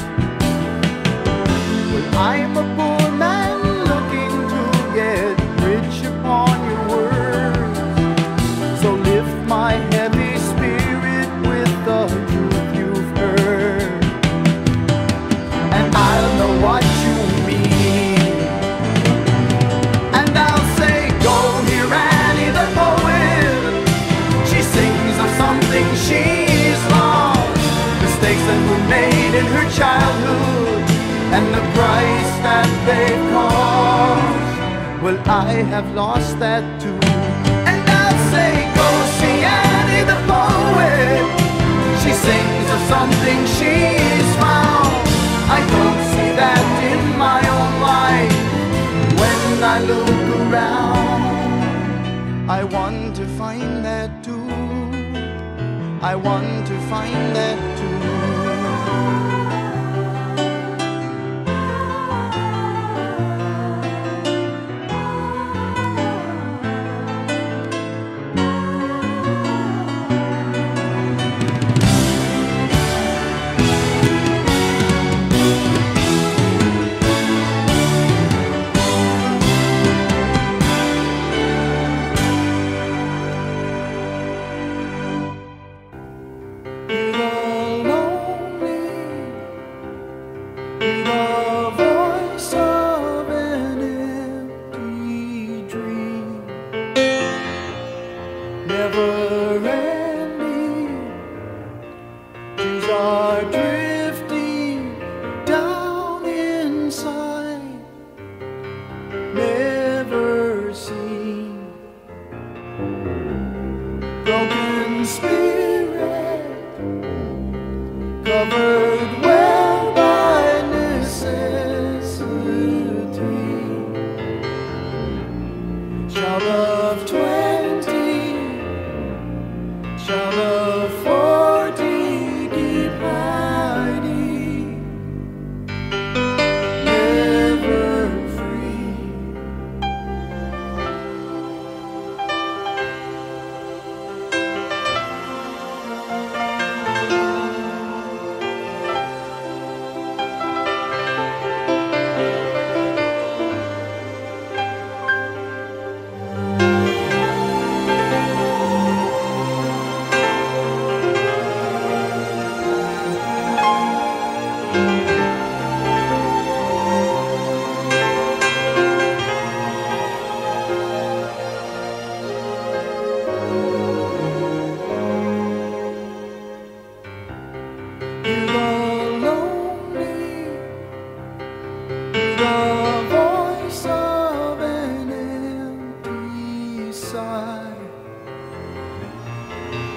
Well, I'm a poor man looking to get rich upon your words. So lift my heavy spirit with the truth you've heard, and I'll know what you mean. And I'll say, go hear Annie the poet. She sings of something she's lost, mistakes that were made in her childhood, and the price that they've cost. Well, I have lost that too. And I'll say, go see Annie the poet. She sings of something she's found. I don't see that in my own life. When I look around, I want to find that too. I want to find that too.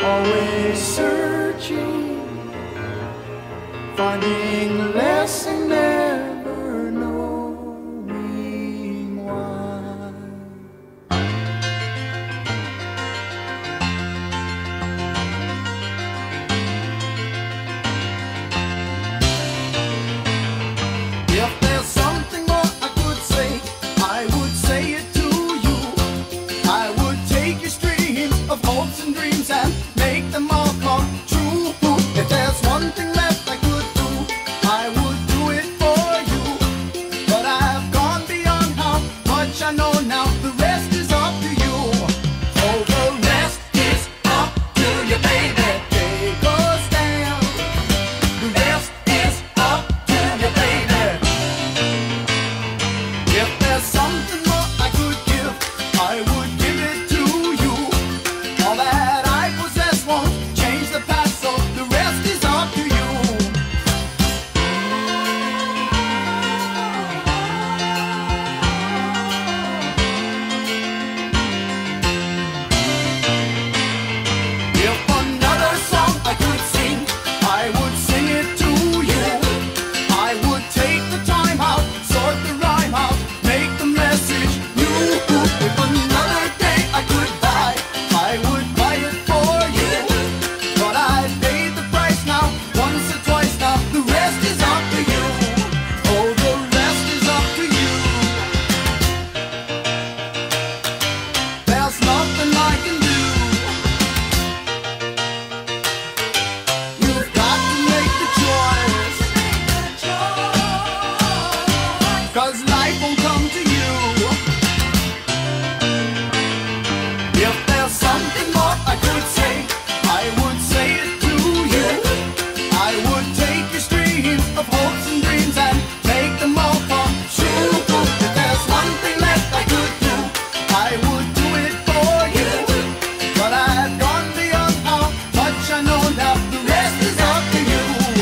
always searching, finding less and never knowing why. If there's something more I could say, I would say it to you. I would take your streams of hopes and dreams and make them all come true. If there's one thing left I could do, I would do it for you. But I've gone beyond how much I know now. The rest is up to you. Oh, the rest is up to you, baby. Take a stand. The rest is up to you, baby. If there's something more I could give, I would give it to you. All that I possess won't change the past, so the rest is up to you. If another song I could sing, I would sing it to you. I would take the time out, sort the rhyme out, make the message new. If another day I could buy, I would buy it for you. But I've paid the price now, once or twice now. The rest is up to you. Oh, the rest is up to you. There's nothing I can do. You've got to make the choice, 'cause life won't come to you. If there's something more I could say, I would say it to you. I would take your streams of hopes and dreams and make them all come true. If there's one thing left I could do, I would do it for you. But I've gone beyond how much I know now. The rest is up to you.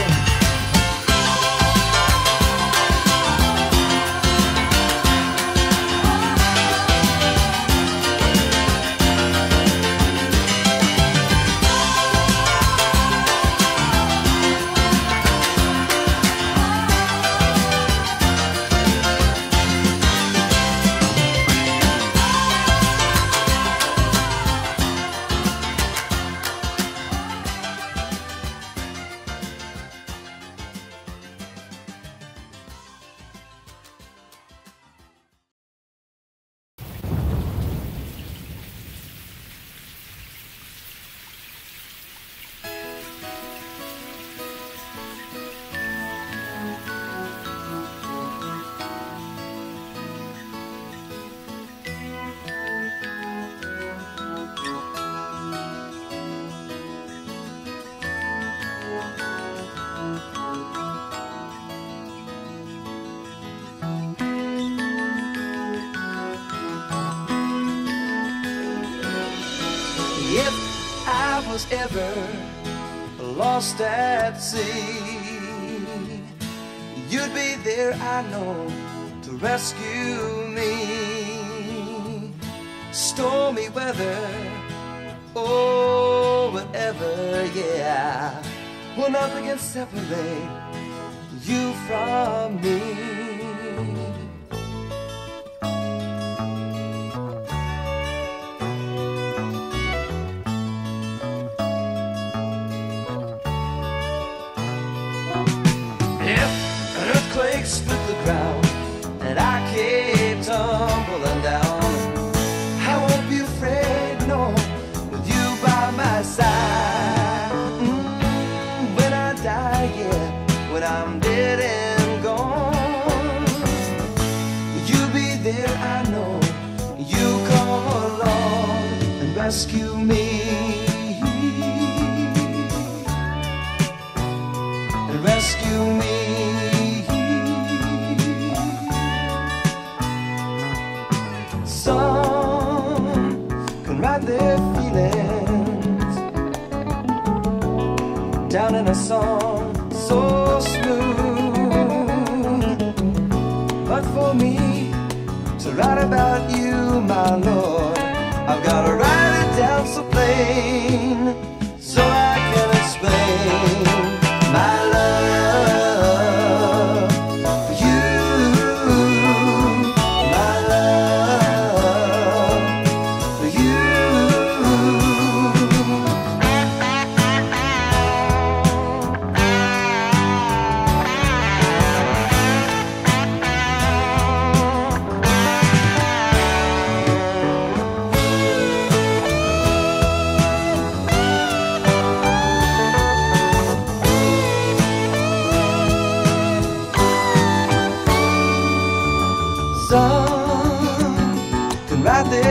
If I was ever lost at sea, you'd be there, I know, to rescue me. Stormy weather, oh, whatever, yeah, well, nothing can separate you from me. If an earthquake split the ground and I keep tumbling down, I won't be afraid, no, with you by my side. When I die, yeah, when I'm dead and gone, you'll be there, I know. You come along and rescue me. Rescue me. Some can write their feelings down in a song so smooth, but for me to write about you, my Lord, I've gotta write it down so plain,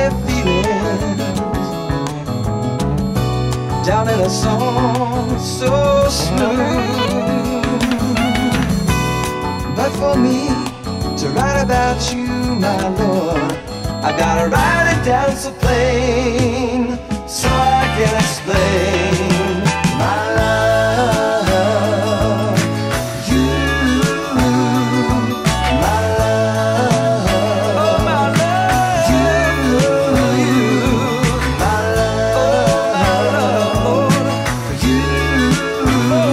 their feelings down in a song so smooth. But for me to write about you, my Lord, I gotta write it down so plain, so I can explain my love, you, my love, oh my love, you, my love, you, my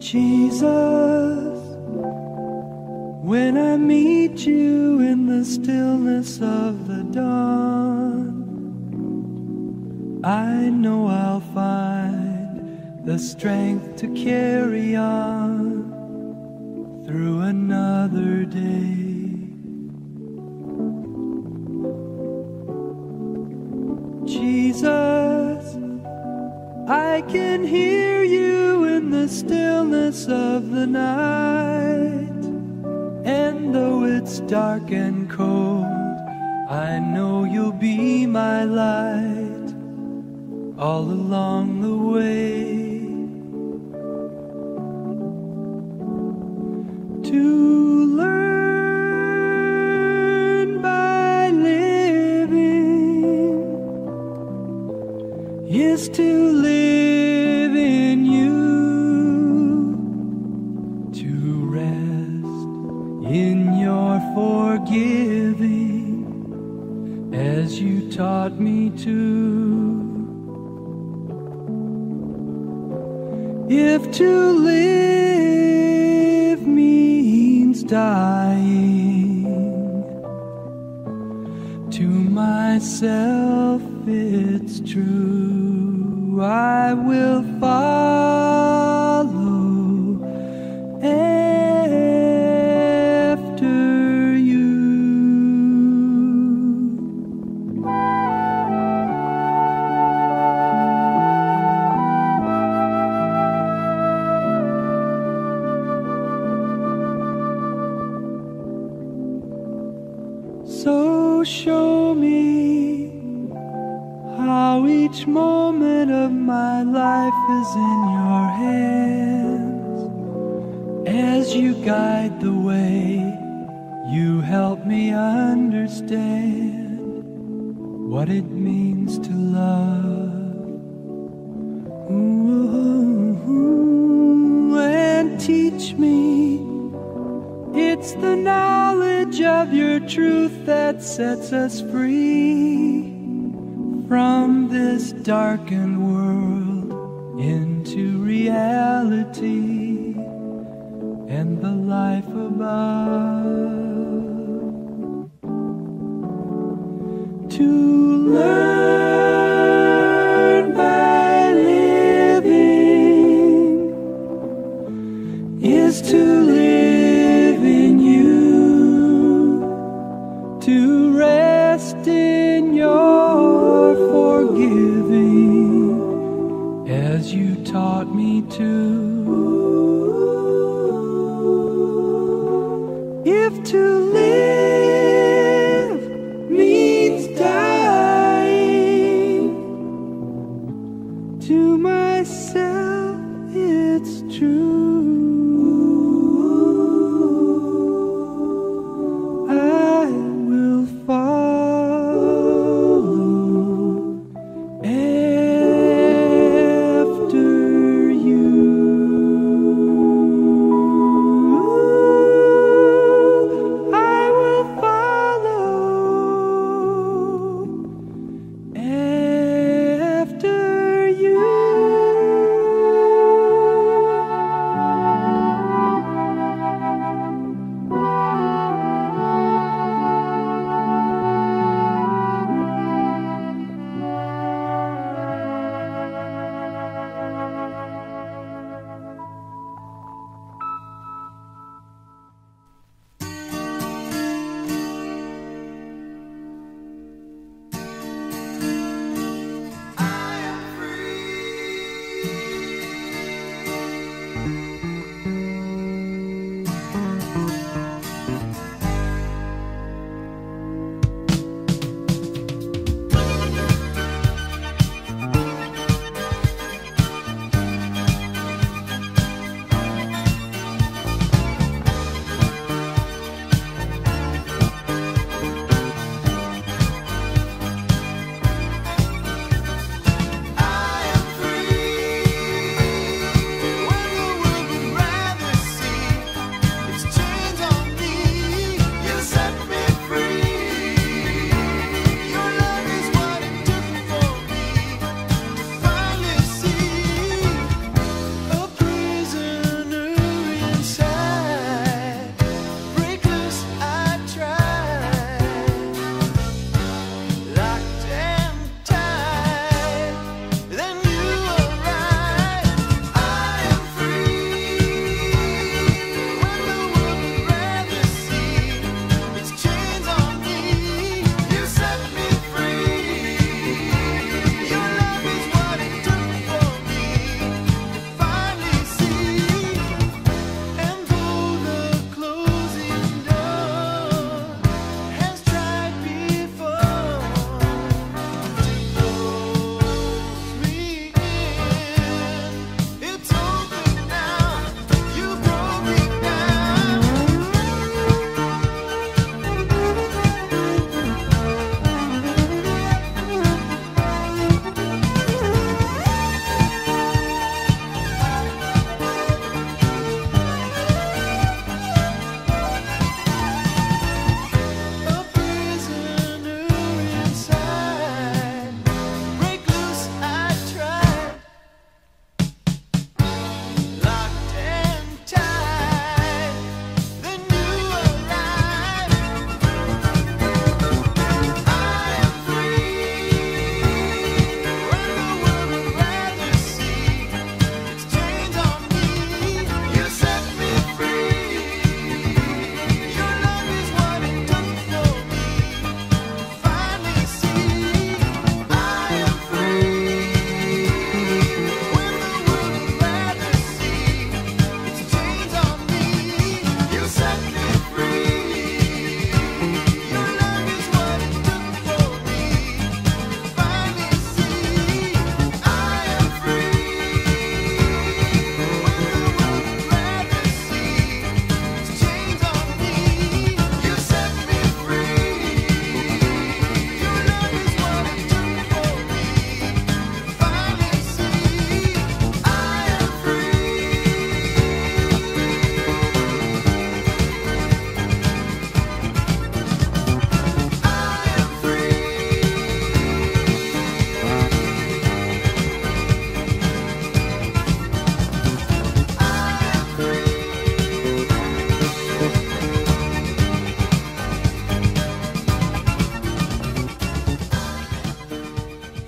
Jesus, when I meet you in the stillness of the dawn, I know I'll find the strength to carry on through another day. Jesus, I can hear you in the stillness of the night, and though it's dark and cold, I know you'll be my light all along the way. To learn by living is to live in you, to rest in your forgiving as you taught me to. If to live means dying to myself, it's true, I will follow after you. So show me how each moment of my life is in your hands. As you guide the way, you help me understand what it means to love. Ooh, and teach me it's the knowledge of your truth that sets us free from this darkened world into reality and the life above. To learn by living is to live in you, to rest in your forgiving as you taught me to. If to live means dying to myself, it's true, I will follow after you.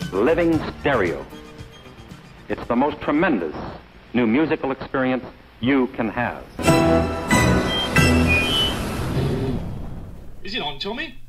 living stereo. It's the most tremendous new musical experience you can have. Is it on, Tommy?